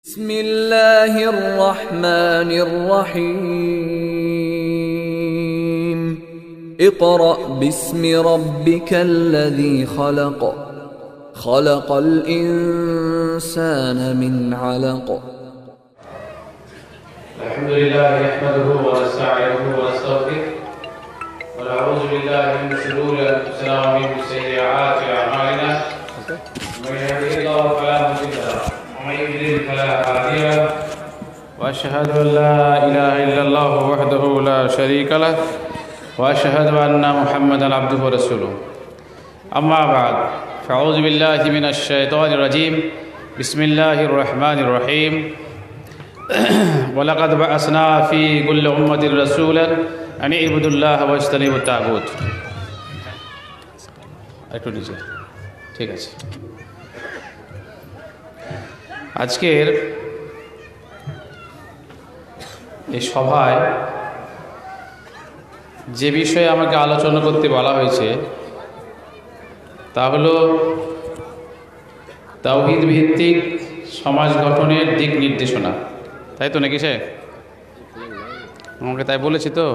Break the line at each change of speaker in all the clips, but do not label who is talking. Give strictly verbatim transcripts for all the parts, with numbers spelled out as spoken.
بسم الله الرحمن الرحيم اقرأ باسم ربك الذي خلق خلق الإنسان من علق
الحمد لله نحمده ونستعينه ونستغفره ونعوذ بالله من شرور أنفسنا ومن سيئات أعمالنا من يهده الله فلا مضل له ومن يضلل فلا هادي له وأشهد أن لا إله إلا الله وحده لا شريك له وأشهد أن محمدا عبده ورسوله أما بعد فأعوذ بالله من الشيطان الرجيم بسم الله الرحمن الرحيم ولقد بعثنا في كل أمة رسولا أن اعبدوا الله واجتنبوا الطاغوت একটু নিচে ঠিক আছে। আজকের এই সভায় যে বিষয়ে আমাকে আলোচনা করতে বলা হয়েছে তা হলো তাওহীদ ভিত্তিক সমাজ গঠনের দিক নির্দেশনা। তাই তো নাকি? সে আমাকে তাই বলেছি তো।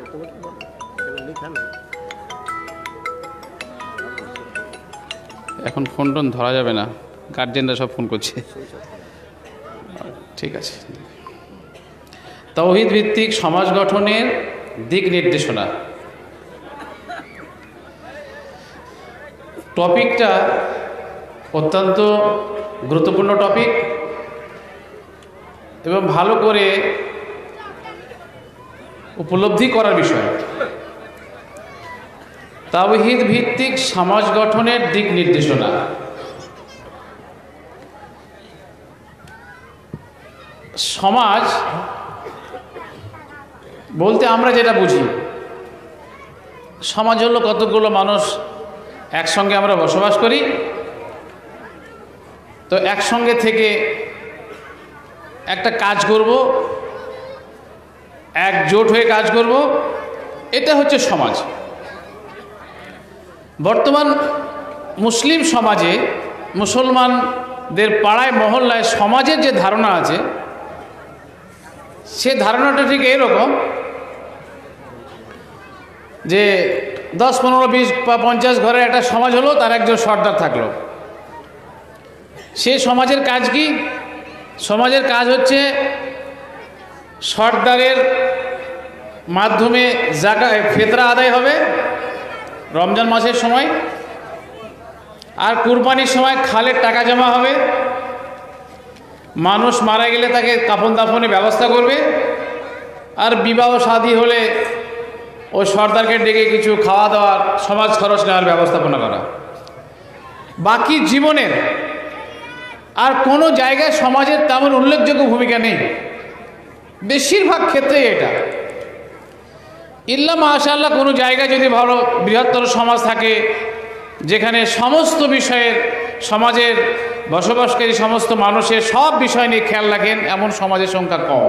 এখন ফোন টোন ধরা যাবে না, গার্জেনরা সব ফোন করছে। ঠিক আছে। তাওহীদ ভিত্তিক সমাজ গঠনের দিক নির্দেশনা টপিকটা অত্যন্ত গুরুত্বপূর্ণ টপিক এবং ভালো করে উপলব্ধি করার বিষয়। তাওহীদ ভিত্তিক সমাজ গঠনের দিক নির্দেশনা। সমাজ বলতে আমরা যেটা বুঝি, সমাজ হলো কতগুলো মানুষ একসঙ্গে আমরা বসবাস করি, তো একসঙ্গে থেকে একটা কাজ করব, একজোট হয়ে কাজ করব, এটা হচ্ছে সমাজ। বর্তমান মুসলিম সমাজে, মুসলমানদের পাড়ায় মহল্লায় সমাজের যে ধারণা আছে, সে ধারণাটা ঠিক এরকম যে দশ পনেরো বিশ বা পঞ্চাশ ঘরের একটা সমাজ হলো, তার একজন সর্দার থাকলো। সে সমাজের কাজ কি? সমাজের কাজ হচ্ছে সর্দারের মাধ্যমে জাকাত ফিতরা আদায় হবে রমজান মাসের সময়, আর কুরবানির সময় খালের টাকা জমা হবে, মানুষ মারা গেলে তাকে কাফন দাফনের ব্যবস্থা করবে, আর বিবাহ শাদী হলে ওই সর্দারকে ডেকে কিছু খাওয়া দাওয়ার সমাজ খরচ নেওয়ার ব্যবস্থাপনা করা। বাকি জীবনের আর কোনো জায়গায় সমাজের তেমন উল্লেখযোগ্য ভূমিকা নেই, বেশিরভাগ ক্ষেত্রে এটা। ইল্লা মাশাআল্লাহ কোনো জায়গায় যদি ভালো বৃহত্তর সমাজ থাকে, যেখানে সমস্ত বিষয়ের সমাজের বসবাসকারী সমস্ত মানুষের সব বিষয় নিয়ে খেয়াল রাখেন, এমন সমাজের সংখ্যা কম।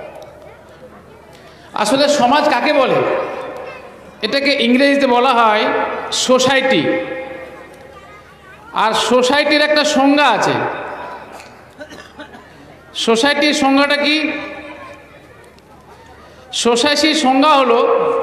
আসলে সমাজ কাকে বলে? এটাকে ইংরেজিতে বলা হয় সোসাইটি। আর সোসাইটির একটা সংজ্ঞা আছে। সোসাইটির সংজ্ঞাটা কি? সোসাইটির সংজ্ঞা হলো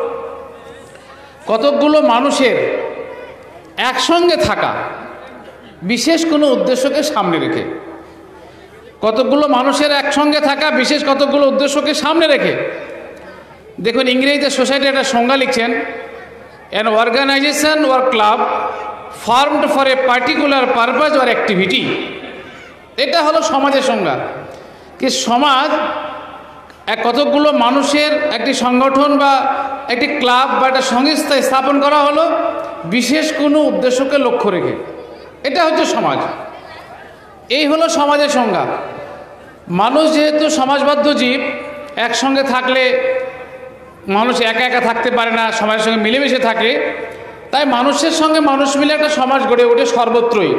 কতকগুলো মানুষের একসঙ্গে থাকা, বিশেষ কোনো উদ্দেশ্যকে সামনে রেখে। কতকগুলো মানুষের একসঙ্গে থাকা, বিশেষ কতকগুলো উদ্দেশ্যকে সামনে রেখে। দেখুন, ইংরেজিতে সোসাইটি একটা সংজ্ঞা লিখছেন, an organisation or club formed for a particular purpose or activity. এটা হলো সমাজের সংজ্ঞা। কি সমাজ এক কতকগুলো মানুষের একটি সংগঠন বা একটি ক্লাব বা একটা সংস্থা স্থাপন করা হলো বিশেষ কোনো উদ্দেশ্যকে লক্ষ্য রেখে। এটা হচ্ছে সমাজ। এই হলো সমাজের সংজ্ঞা। মানুষ যেহেতু সমাজবদ্ধ জীব, একসঙ্গে থাকলে মানুষ একা একা থাকতে পারে না, সমাজের সঙ্গে মিলেমিশে থাকে, তাই মানুষের সঙ্গে মানুষ মিলে একটা সমাজ গড়ে ওঠে সর্বত্রই।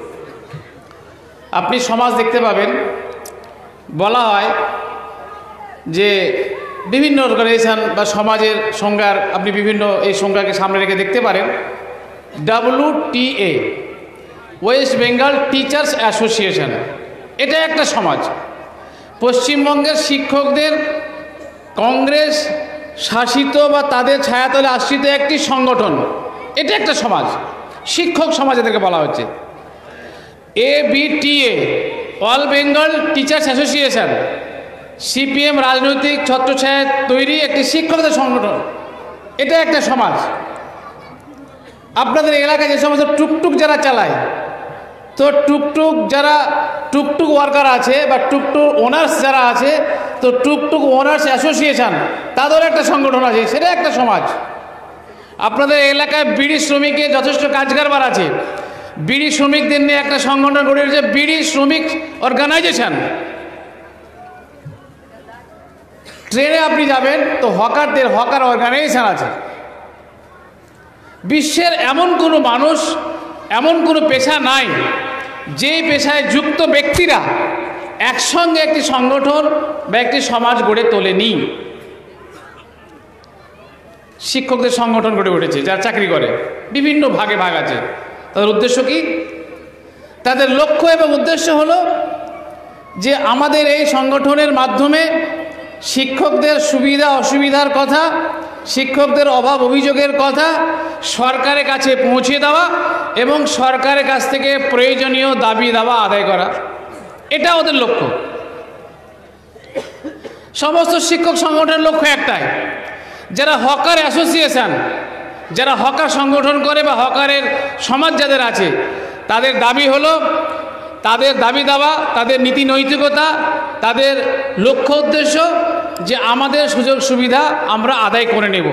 আপনি সমাজ দেখতে পাবেন, বলা হয় যে বিভিন্ন অর্গানাইজেশন বা সমাজের সংজ্ঞার আপনি বিভিন্ন এই সংজ্ঞাকে সামনে রেখে দেখতে পারেন। W T A, West Bengal teachers association, এটা একটা সমাজ। পশ্চিমবঙ্গের শিক্ষকদের কংগ্রেস শাসিত বা তাদের ছায়াতলে আশ্রিত একটি সংগঠন, এটা একটা সমাজ, শিক্ষক সমাজ এদেরকে বলা হচ্ছে। A B T A, all Bengal teachers association, CPM রাজনৈতিক ছত্রছায়া তৈরি একটি শিক্ষকদের সংগঠন, এটা একটা সমাজ। আপনাদের এলাকায় যে সমস্ত টুকটুক যারা চালায়, তো টুকটুক যারা টুকটুক ওয়ার্কার আছে বা টুকটুক ওনার্স যারা আছে, তো টুকটুক ওনার্স অ্যাসোসিয়েশন তাদের একটা সংগঠন আছে, সেটা একটা সমাজ। আপনাদের এলাকায় বিড়ি শ্রমিকের যথেষ্ট কাজ কারবার আছে, বিড়ি শ্রমিকদের নিয়ে একটা সংগঠন গড়ে উঠেছে বিড়ি শ্রমিক অর্গানাইজেশন। ট্রেনে আপনি যাবেন তো হকারদের হকার অর্গানাইজেশন আছে। বিশ্বের এমন কোনো মানুষ, এমন কোনো পেশা নাই যেই পেশায় যুক্ত ব্যক্তিরা একসঙ্গে একটি সংগঠন বা একটি সমাজ গড়ে তোলেনি। শিক্ষকদের সংগঠন গড়ে উঠেছে যারা চাকরি করে, বিভিন্ন ভাগে ভাগ আছে। তাদের উদ্দেশ্য কি? তাদের লক্ষ্য এবং উদ্দেশ্য হলো যে আমাদের এই সংগঠনের মাধ্যমে শিক্ষকদের সুবিধা অসুবিধার কথা, শিক্ষকদের অভাব অভিযোগের কথা সরকারের কাছে পৌঁছে দেওয়া এবং সরকারের কাছ থেকে প্রয়োজনীয় দাবি দাওয়া আদায় করা, এটা ওদের লক্ষ্য। সমস্ত শিক্ষক সংগঠনের লক্ষ্য একটাই। যারা হকার অ্যাসোসিয়েশন, যারা হকার সংগঠন করে বা হকারের সমাজ যাদের আছে, তাদের দাবি হলো, তাদের দাবি দাওয়া, তাদের নীতি নৈতিকতা, তাদের লক্ষ্য উদ্দেশ্য যে আমাদের সুযোগ সুবিধা আমরা আদায় করে নেব।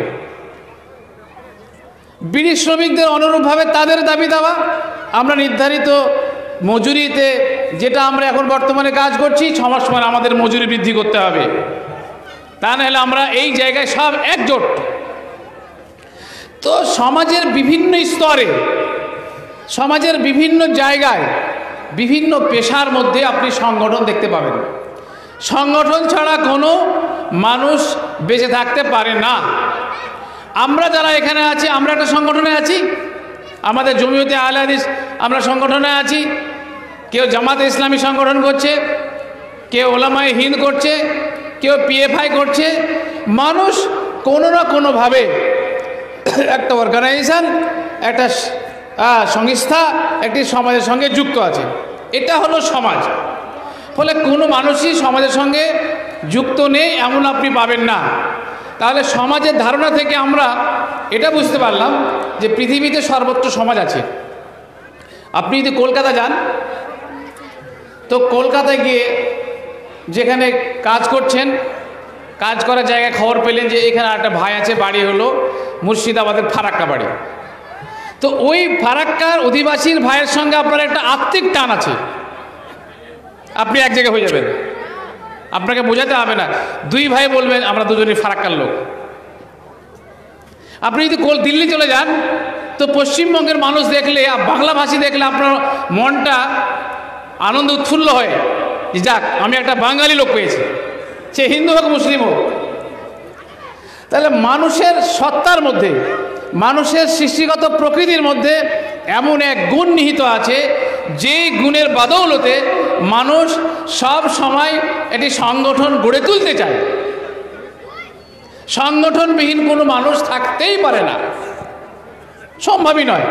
বিড়ি শ্রমিকদের অনুরূপভাবে তাদের দাবি দাওয়া, আমরা নির্ধারিত মজুরিতে যেটা আমরা এখন বর্তমানে কাজ করছি, ছ মাস সময় আমাদের মজুরি বৃদ্ধি করতে হবে, তা নাহলে আমরা এই জায়গায় সব একজোট। তো সমাজের বিভিন্ন স্তরে, সমাজের বিভিন্ন জায়গায়, বিভিন্ন পেশার মধ্যে আপনি সংগঠন দেখতে পাবেন। সংগঠন ছাড়া কোনো মানুষ বেঁচে থাকতে পারে না। আমরা যারা এখানে আছি, আমরা একটা সংগঠনে আছি। আমাদের জমিয়তে আহলে হাদিস আমরা সংগঠনে আছি। কেউ জামাতে ইসলামী সংগঠন করছে, কেউ ওলামায়ে হিন্দ করছে, কেউ পিএফআই করছে। মানুষ কোনো না কোনোভাবে একটা অর্গানাইজেশন, একটা সংস্থা, একটি সমাজের সঙ্গে যুক্ত আছে। এটা হলো সমাজ। ফলে কোনো মানুষই সমাজের সঙ্গে যুক্ত নেই এমন আপনি পাবেন না। তাহলে সমাজের ধারণা থেকে আমরা এটা বুঝতে পারলাম যে পৃথিবীতে সর্বত্র সমাজ আছে। আপনি যদি কলকাতা যান, তো কলকাতায় গিয়ে যেখানে কাজ করছেন, কাজ করার জায়গায় খবর পেলেন যে এখানে একটা ভাই আছে, বাড়ি হলো মুর্শিদাবাদের ফারাক্কা বাড়ি। তো ওই ফারাক্কার অধিবাসীর ভাইয়ের সঙ্গে আপনার একটা আত্মিক টান আছে, আপনি এক জায়গায় হয়ে যাবেন। আপনাকে বোঝাতে হবে না, দুই ভাই বলবেন আমরা দুজনই ফারাক্কার লোক। আপনি যদি কোল দিল্লি চলে যান, তো পশ্চিমবঙ্গের মানুষ দেখলে, বাংলাভাষী দেখলে আপনার মনটা আনন্দ উৎফুল্ল হয় যে যাক আমি একটা বাঙালি লোক পেয়েছি, সে হিন্দু হোক মুসলিম হোক। তাহলে মানুষের সত্তার মধ্যে, মানুষের সৃষ্টিগত প্রকৃতির মধ্যে এমন এক গুণ নিহিত আছে, যেই গুণের বাদৌলতে মানুষ সব সময় একটি সংগঠন গড়ে তুলতে চায়। সংগঠনবিহীন কোনো মানুষ থাকতেই পারে না, সম্ভবই নয়।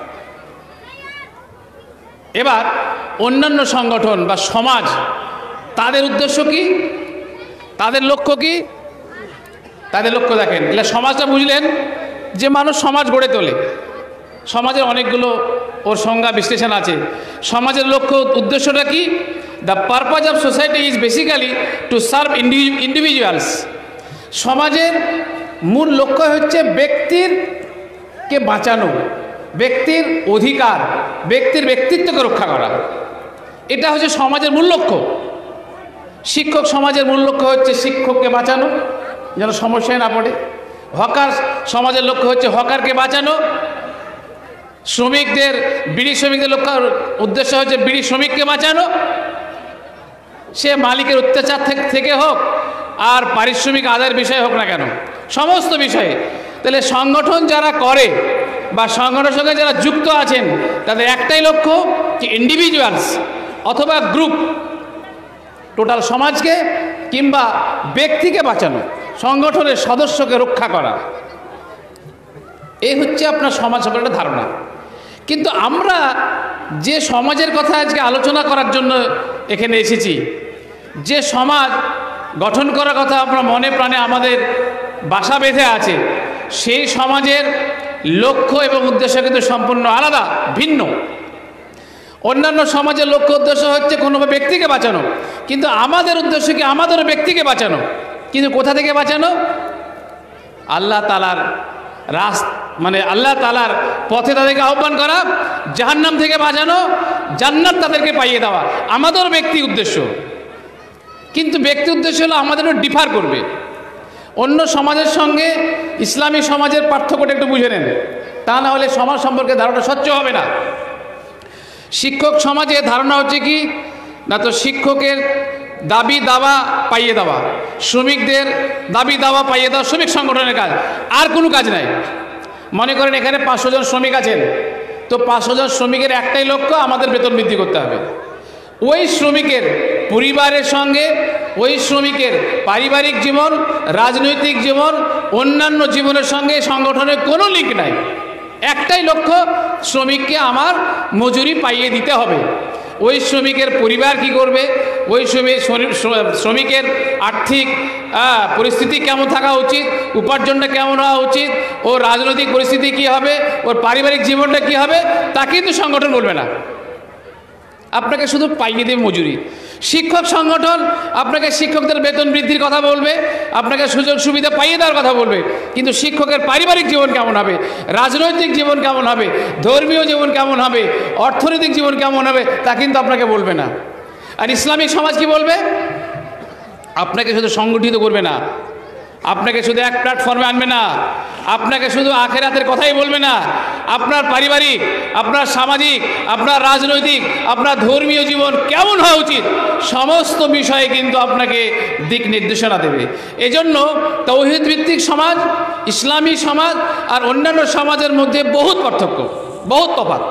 এবার অন্যান্য সংগঠন বা সমাজ, তাদের উদ্দেশ্য কি, তাদের লক্ষ্য কি? তাদের লক্ষ্য দেখেন, এগুলো সমাজটা বুঝলেন যে মানুষ সমাজ গড়ে তোলে। সমাজের অনেকগুলো ওর সংজ্ঞা বিশ্লেষণ আছে। সমাজের লক্ষ্য উদ্দেশ্যটা কি? The purpose of society is basically to serve individuals. সমাজের মূল লক্ষ্য হচ্ছে ব্যক্তিরকে বাঁচানো, ব্যক্তির অধিকার, ব্যক্তির ব্যক্তিত্বকে রক্ষা করা। এটা হচ্ছে সমাজের মূল লক্ষ্য। শিক্ষক সমাজের মূল লক্ষ্য হচ্ছে শিক্ষককে বাঁচানো, যেন সমস্যায় না পড়ে। হকার সমাজের লক্ষ্য হচ্ছে হকারকে বাঁচানো। শ্রমিকদের, বিড়ি শ্রমিকদের লক্ষ্য উদ্দেশ্য হচ্ছে বিড়ি শ্রমিককে বাঁচানো, সে মালিকের অত্যাচার থেকে হোক আর পারিশ্রমিক আদায়ের বিষয় হোক না কেন, সমস্ত বিষয়ে। তাহলে সংগঠন যারা করে বা সংগঠনের সঙ্গে যারা যুক্ত আছেন, তাদের একটাই লক্ষ্য যে ইন্ডিভিজুয়ালস অথবা গ্রুপ, টোটাল সমাজকে কিংবা ব্যক্তিকে বাঁচানো, সংগঠনের সদস্যকে রক্ষা করা, এই হচ্ছে আপনার সমাজ সম্পর্কে ধারণা। কিন্তু আমরা যে সমাজের কথা আজকে আলোচনা করার জন্য এখানে এসেছি, যে সমাজ গঠন করার কথা আমরা মনে প্রাণে আমাদের বাসা বেঁধে আছে, সেই সমাজের লক্ষ্য এবং উদ্দেশ্য কিন্তু সম্পূর্ণ আলাদা, ভিন্ন। অন্যান্য সমাজের লক্ষ্য উদ্দেশ্য হচ্ছে কোনো ব্যক্তিকে বাঁচানো, কিন্তু আমাদের উদ্দেশ্য কি আমাদের ব্যক্তিকে বাঁচানো। কিন্তু কোথা থেকে বাঁচানো? আল্লাহ তাআলার রাস মানে আল্লাহ তাআলার পথে তাদেরকে আহ্বান করা, জাহান্নাম থেকে বাঁচানো, জান্নাত তাদেরকে পাইয়ে দেওয়া আমাদের ব্যক্তি উদ্দেশ্য। কিন্তু ব্যক্তি উদ্দেশ্য হলো আমাদেরও ডিফার করবে। অন্য সমাজের সঙ্গে ইসলামী সমাজের পার্থক্যটা একটু বুঝে নেন, তা না হলে সমাজ সম্পর্কে ধারণা স্বচ্ছ হবে না। শিক্ষক সমাজে ধারণা হচ্ছে কি না, তো শিক্ষকের দাবি দাওয়া পাইয়ে দেওয়া, শ্রমিকদের দাবি দাওয়া পাইয়ে দেওয়া শ্রমিক সংগঠনের কাজ, আর কোনো কাজ নাই। মনে করেন এখানে পাঁচশো জন শ্রমিক আছেন, তো পাঁচশো জন শ্রমিকের একটাই লক্ষ্য, আমাদের বেতন বৃদ্ধি করতে হবে। ওই শ্রমিকের পরিবারের সঙ্গে, ওই শ্রমিকের পারিবারিক জীবন, রাজনৈতিক জীবন, অন্যান্য জীবনের সঙ্গে সংগঠনের কোনো লিঙ্ক নাই। একটাই লক্ষ্য, শ্রমিককে আমার মজুরি পাইয়ে দিতে হবে। ওই শ্রমিকের পরিবার কি করবে, ওই শ্রমিক শ্রমিকের আর্থিক পরিস্থিতি কেমন থাকা উচিত, উপার্জনটা কেমন হওয়া উচিত, ওর রাজনৈতিক পরিস্থিতি কি হবে, ওর পারিবারিক জীবনটা কি হবে, তা কিন্তু সংগঠন বলবে না। আপনাকে শুধু পাইয়ে দেবে মজুরি। শিক্ষক সংগঠন আপনাকে শিক্ষকদের বেতন বৃদ্ধির কথা বলবে, আপনাকে সুযোগ সুবিধা পাইয়ে দেওয়ার কথা বলবে, কিন্তু শিক্ষকের পারিবারিক জীবন কেমন হবে, রাজনৈতিক জীবন কেমন হবে, ধর্মীয় জীবন কেমন হবে, অর্থনৈতিক জীবন কেমন হবে, তা কিন্তু আপনাকে বলবে না। আর ইসলামিক সমাজ কি বলবে? আপনাকে শুধু সংগঠিত করবে না, আপনাকে শুধু এক প্ল্যাটফর্মে আনবে না, আপনাকে শুধু আখেরাতের কথাই বলবে না, আপনার পারিবারিক, আপনার সামাজিক, আপনার রাজনৈতিক, আপনার ধর্মীয় জীবন কেমন হওয়া উচিত, সমস্ত বিষয়ে কিন্তু আপনাকে দিক নির্দেশনা দেবে। এজন্য তাওহীদ ভিত্তিক সমাজ, ইসলামী সমাজ আর অন্যান্য সমাজের মধ্যে বহুত পার্থক্য, বহুত তফাৎ।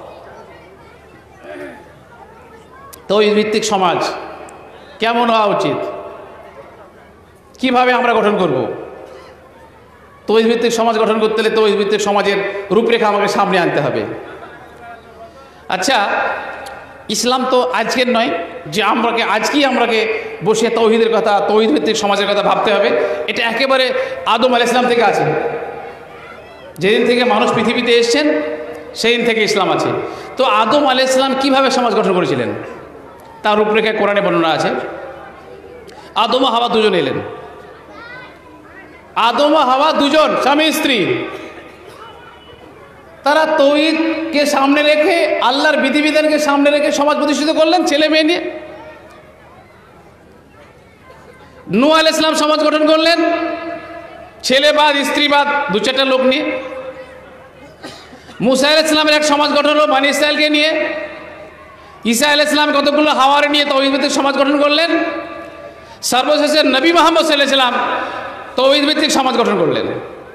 তাওহীদ ভিত্তিক সমাজ কেমন হওয়া উচিত, কিভাবে আমরা গঠন করব? তাওহীদ ভিত্তিক সমাজ গঠন করতে হলে তাওহীদ ভিত্তিক সমাজের রূপরেখা আমাকে সামনে আনতে হবে। আচ্ছা, ইসলাম তো আজকের নয় যে আমরাকে আজকেই আমরাকে বসে তাওহীদের কথা, তাওহীদ ভিত্তিক সমাজের কথা ভাবতে হবে। এটা একেবারে আদম আলাইহিস সালাম থেকে আছে। যেদিন থেকে মানুষ পৃথিবীতে এসেছেন সেই দিন থেকে ইসলাম আছে। তো আদম আলাইহিস সালাম কীভাবে সমাজ গঠন করেছিলেন তার রূপরেখা কোরআনে বর্ণনা আছে। আদম ও হাওয়া দুজন এলেন, আদম ও হাওয়া দুজন স্বামী স্ত্রী, তারা তাওহীদকে সামনে রেখে, আল্লাহর বিধিবিধানকে সামনে রেখে সমাজ প্রতিষ্ঠিত করলেন ছেলে মেয়ে নিয়ে। নূহ আলাইহিস সালাম সমাজ গঠন করলেন ছেলেবাদ স্ত্রীবাদ দু চারটা লোক নিয়ে। মুসা আলাইহিস সালামের এক সমাজ গঠন হলো বনী ইসরাইলকে নিয়ে। ঈসা আলাইহিস সালাম কতগুলো হাওয়ারে নিয়ে তাওহীদ ভিত্তিক সমাজ গঠন করলেন। সর্বশেষে নবী মুহাম্মদ সাল্লাল্লাহু আলাইহি ওয়াসাল্লাম তাওহীদ ভিত্তিক সমাজ গঠন করলেন।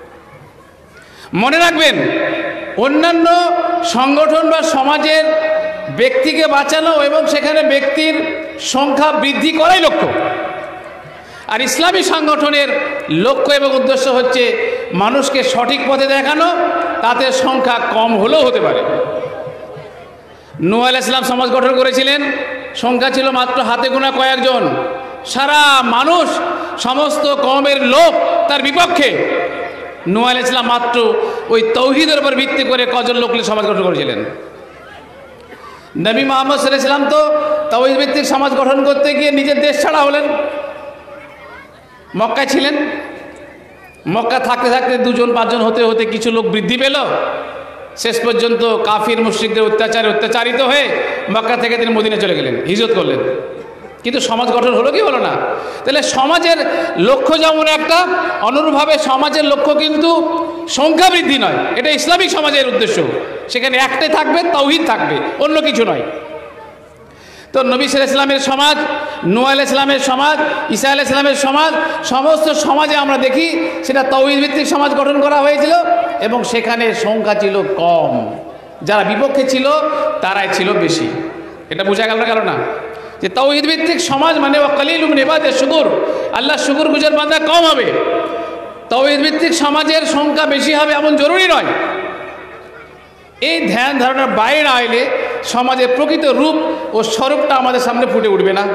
মনে রাখবেন, অন্যান্য সংগঠন বা সমাজের ব্যক্তিকে বাঁচানো এবং সেখানে ব্যক্তির সংখ্যা বৃদ্ধি করাই লক্ষ্য, আর ইসলামী সংগঠনের লক্ষ্য এবং উদ্দেশ্য হচ্ছে মানুষকে সঠিক পথে দেখানো, তাতে সংখ্যা কম হলেও হতে পারে। নূহ আলাইহিস সালাম সমাজ গঠন করেছিলেন, সংখ্যা ছিল মাত্র হাতে গোনা কয়েকজন, সারা মানুষ সমস্ত কওমের লোক তার বিপক্ষে। নূহ আলাইহিস সালাম মাত্র ওই তাওহীদের উপর ভিত্তি করে কজন লোক নিয়ে সমাজ গঠন করেছিলেন। নবী মুহাম্মদ সাল্লাল্লাহু আলাইহি ওয়াসাল্লাম তো তাওহীদ ভিত্তিক সমাজ গঠন করতে গিয়ে নিজের দেশ ছাড়া হলেন। মক্কায় ছিলেন, মক্কা থাকতে থাকতে দুজন পাঁচজন হতে হতে কিছু লোক বৃদ্ধি পেল, শেষ পর্যন্ত কাফির মুশরিকদের অত্যাচারে অত্যাচারিত হয়ে মক্কা থেকে তিনি মদিনা চলে গেলেন, হিজরত করলেন। কিন্তু সমাজ গঠন হলো কি হলো না? তাহলে সমাজের লক্ষ্য যেমন একটা, অনুরূপভাবে সমাজের লক্ষ্য কিন্তু সংখ্যা বৃদ্ধি নয়, এটা ইসলামিক সমাজের উদ্দেশ্য। সেখানে একটাই থাকবে, তাওহীদ থাকবে, অন্য কিছু নয়। তো নবী সাল্লাল্লাহু আলাইহি ওয়াসাল্লামের সমাজ, নূহ আলাইহিস সালামের সমাজ, ঈসা আলাইহিস সালামের সমাজ, সমস্ত সমাজে আমরা দেখি সেটা তাওহীদ ভিত্তিক সমাজ গঠন করা হয়েছিল এবং সেখানে সংখ্যা ছিল কম, যারা বিপক্ষে ছিল তারাই ছিল বেশি। এটা বোঝা গেল না? গেল না? যে তাওহীদ ভিত্তিক সমাজ মানে ওয়া কালিলুম মিন ইবাদিশ শুকুর, আল্লাহ শুকুর গুজার বান্দা কম হবে। তাওহীদ ভিত্তিক সমাজের সংখ্যা বেশি হবে এমন জরুরি নয়। এই ধ্যান ধারণার বাইরে না আইলে সমাজের প্রকৃত রূপ ও স্বরূপটা আমাদের সামনে ফুটে উঠবে না।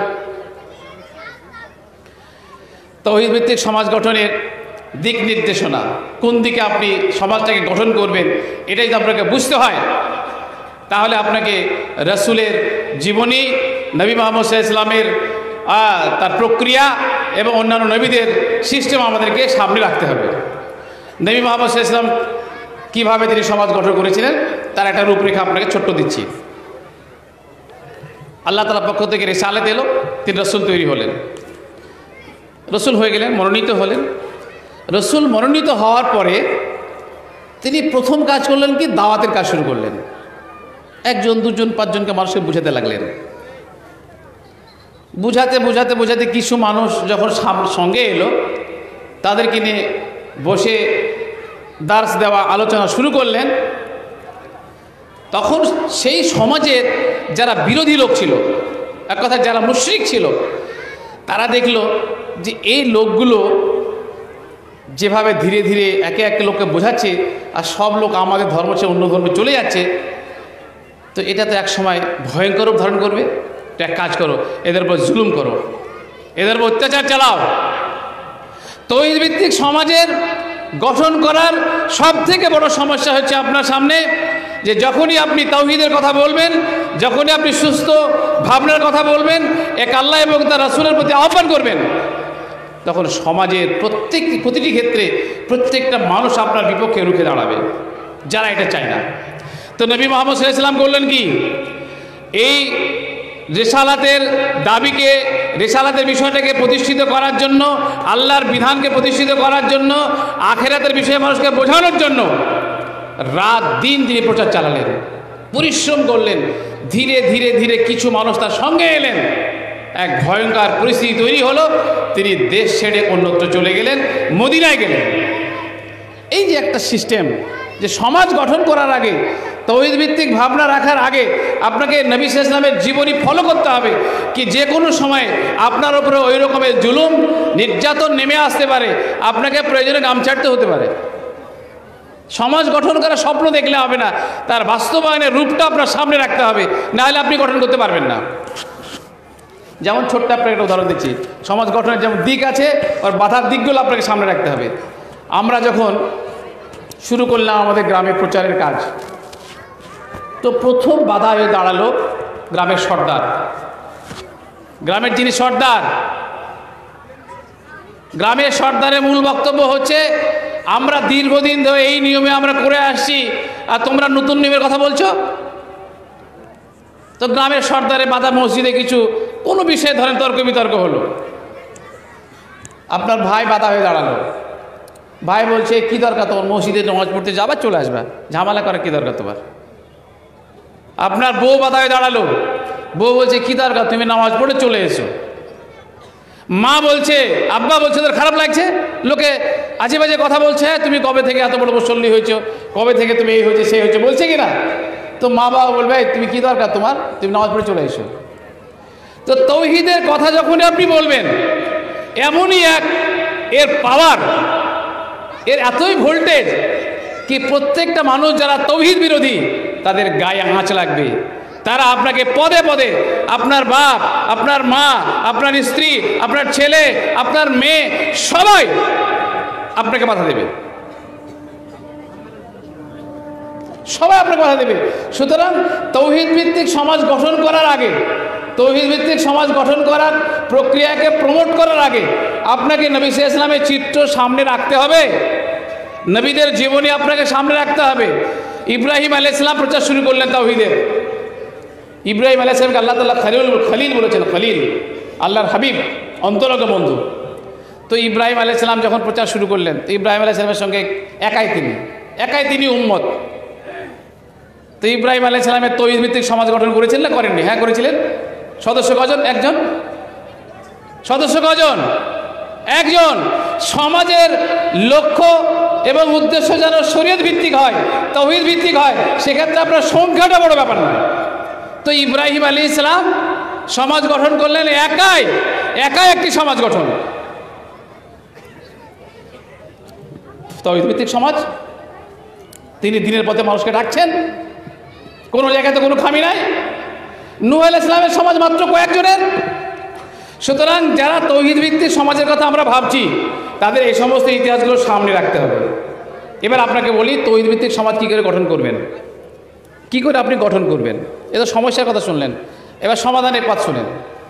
তাওহীদ ভিত্তিক সমাজ গঠনের দিক নির্দেশনা, কোন দিকে আপনি সমাজটাকে গঠন করবেন, এটাই তো আপনাকে বুঝতে হয়। তাহলে আপনাকে রাসূলের জীবনী, নবী মুহাম্মদ সাল্লাল্লাহু আলাইহি ওয়াসাল্লামের তার প্রক্রিয়া এবং অন্যান্য নবীদের সিস্টেম আমাদেরকে সামনে রাখতে হবে। নবী মুহাম্মদ সাল্লাল্লাহু আলাইহি ওয়াসাল্লাম কীভাবে তিনি সমাজ গঠন করেছিলেন তার একটা রূপরেখা আপনাকে ছোট্ট দিচ্ছি। আল্লাহ তাআলার পক্ষ থেকে রিসালাত এলো, তিনি রাসূল তৈরি হলেন, রসুল হয়ে গেলেন, মনোনীত হলেন। রসুল মনোনীত হওয়ার পরে তিনি প্রথম কাজ করলেন কি, দাওয়াতের কাজ শুরু করলেন। একজন দুজন পাঁচজনকে মানুষকে বুঝাতে লাগলেন। বুঝাতে বুঝাতে বুঝাতে কিছু মানুষ যখন সঙ্গে এলো, তাদেরকে নিয়ে বসে দার্স দেওয়া, আলোচনা শুরু করলেন। তখন সেই সমাজের যারা বিরোধী লোক ছিল, এক কথায় যারা মুশরিক ছিল, তারা দেখলো যে এই লোকগুলো যেভাবে ধীরে ধীরে একে একে লোককে বোঝাচ্ছে আর সব লোক আমাদের ধর্ম ছেড়ে অন্য ধর্মে চলে যাচ্ছে, তো এটা তো এক সময় ভয়ঙ্কর রূপ ধারণ করবে। তো এক কাজ করো, এদের উপর জুলুম করো, এদের উপর অত্যাচার চালাও। তাওহীদ ভিত্তিক সমাজের গঠন করার সব থেকে বড় সমস্যা হচ্ছে আপনার সামনে যে যখনই আপনি তাওহীদের কথা বলবেন, যখনই আপনি সুস্থ ভাবনার কথা বলবেন, এক আল্লাহ এবং তার রাসূলের প্রতি আহ্বান করবেন, তখন সমাজের প্রত্যেক প্রতিটি ক্ষেত্রে প্রত্যেকটা মানুষ আপনার বিপক্ষে রুখে দাঁড়াবে, যারা এটা চায় না। তো নবী মুহাম্মদ সাল্লাল্লাহু আলাইহি ওয়াসাল্লাম করলেন কি, এই রিসালাতের দাবিকে, রিসালাতের বিষয়টাকে প্রতিষ্ঠিত করার জন্য, আল্লাহর বিধানকে প্রতিষ্ঠিত করার জন্য, আখিরাতের বিষয়ে মানুষকে বোঝানোর জন্য রাত দিন তিনি প্রচার চালালেন, পরিশ্রম করলেন। ধীরে ধীরে ধীরে কিছু মানুষ তার সঙ্গে এলেন, এক ভয়ঙ্কর পরিস্থিতি তৈরি হলো। তিনি দেশ ছেড়ে অন্যত্র চলে গেলেন, মদিনায় গেলেন। এই যে একটা সিস্টেম, যে সমাজ গঠন করার আগে, তাওহীদ ভিত্তিক ভাবনা রাখার আগে আপনাকে নবী সাল্লাল্লাহু আলাইহি ওয়াসাল্লামের জীবনী ফলো করতে হবে, কি যে কোনো সময় আপনার উপরে ওই রকমের জুলুম নির্যাতন নেমে আসতে পারে, আপনাকে প্রয়োজনে গাম ছাড়তে হতে পারে। সমাজ গঠন করার স্বপ্ন দেখলে হবে না, তার বাস্তবায়নের রূপটা আপনার সামনে রাখতে হবে, নাহলে আপনি গঠন করতে পারবেন না। যেমন ছোট্ট আপনাকে একটা উদাহরণ দিচ্ছি, সমাজ গঠনের যেমন দিক আছে, ওর বাধার দিকগুলো আপনাকে সামনে রাখতে হবে। আমরা যখন শুরু করলাম আমাদের গ্রামে প্রচারের কাজ, তো প্রথম বাধা হয়ে দাঁড়ালো গ্রামের সর্দার। গ্রামের যিনি সর্দার, গ্রামের সর্দারের মূল বক্তব্য হচ্ছে, আমরা দীর্ঘদিন ধরে এই নিয়মে আমরা করে আসছি, আর তোমরা নতুন নিয়মের কথা বলছো। তো গ্রামের সর্দারে বাধা, মসজিদে কিছু কোনো বিষয়ে ধরেন তর্ক বিতর্ক হলো, আপনার ভাই বাধা হয়ে দাঁড়ালো। ভাই বলছে, কি দরকার তোমার মসজিদে নামাজ পড়তে যাবা, চলে আসবা, ঝামেলা করার কি দরকার তোমার। আপনার বউ বাধা হয়ে দাঁড়ালো, বউ বলছে, কি দরকার, তুমি নামাজ পড়ে চলে এসো। মা বলছে, আব্বা বলছে, তোর খারাপ লাগছে, লোকে আজে বাজে কথা বলছে, তুমি কবে থেকে এত বড় মুসল্লি হয়েছো, কবে থেকে তুমি এই হয়েছে সেই হয়েছে, বলছে কি না। তো মা বাবা বলবে, তুমি কি দরকার তোমার, তুমি নামাজ পড়ে চলে এসো। তো তাওহীদের কথা যখনই আপনি বলবেন, এমনই এক এর পাওয়ার, এর এতই ভোল্টেজ কি প্রত্যেকটা মানুষ যারা তাওহীদ বিরোধী তাদের গায়ে আঁচ লাগবে। তারা আপনাকে পদে পদে, আপনার বাপ, আপনার মা, আপনার স্ত্রী, আপনার ছেলে, আপনার মেয়ে, সবাই আপনাকে বাধা দেবে, সবাই আপনাকে বাধা দেবে। সুতরাং তাওহীদ ভিত্তিক সমাজ গঠন করার আগে, তাওহীদ ভিত্তিক সমাজ গঠন করার প্রক্রিয়াকে প্রমোট করার আগে আপনাকে নবী সাল্লাল্লাহু আলাইহি ওয়াসাল্লামের চিত্র সামনে রাখতে হবে, নবীদের জীবনী আপনাকে সামনে রাখতে হবে। ইব্রাহিম আলাইহিস সালাম প্রচার শুরু করলেন তাওহীদের। ইব্রাহিম আলাইহিস সালামকে আল্লাহ তাআলা খলিল খলিল বলেছেন, খলিল, আল্লাহর হাবিব, অন্তরঙ্গ বন্ধু। তো ইব্রাহিম আলাইহিস সালাম যখন প্রচার শুরু করলেন, তো ইব্রাহিম আলাইহিস সালামের সঙ্গে একাই তিনি একাই তিনি উম্মত। তো ইব্রাহিম আলাইহিস সালামের তাওহীদ ভিত্তিক সমাজ গঠন করেছিলেন না করেননি? হ্যাঁ করেছিলেন। সদস্য কজন? একজন। সদস্য কজন? একজন। সমাজের লক্ষ্য এবং উদ্দেশ্য যেন শরীয়ত ভিত্তিক হয়, তাওহীদ ভিত্তিক হয়, সেক্ষেত্রে আপনার সংখ্যাটা বড় ব্যাপার নয়। তো ইব্রাহিম আলাইহিস সালাম সমাজ গঠন করলেন একাই, একাই একটি সমাজ গঠন, তাওহীদ ভিত্তিক সমাজ। তিনি দিনের পথে মানুষকে ডাকছেন, কোনো জায়গাতে কোনো খামি নাই। নূহ আলাইহিস সালামের সমাজ মাত্র কয়েকজনের। সুতরাং যারা তাওহীদ ভিত্তিক সমাজের কথা আমরা ভাবছি, তাদের এই সমস্ত ইতিহাসগুলো সামনে রাখতে হবে। এবার আপনাকে বলি, তাওহীদ ভিত্তিক সমাজ কী করে গঠন করবেন, কি করে আপনি গঠন করবেন। এ তো সমস্যার কথা শুনলেন, এবার সমাধানের পথ শুনেন।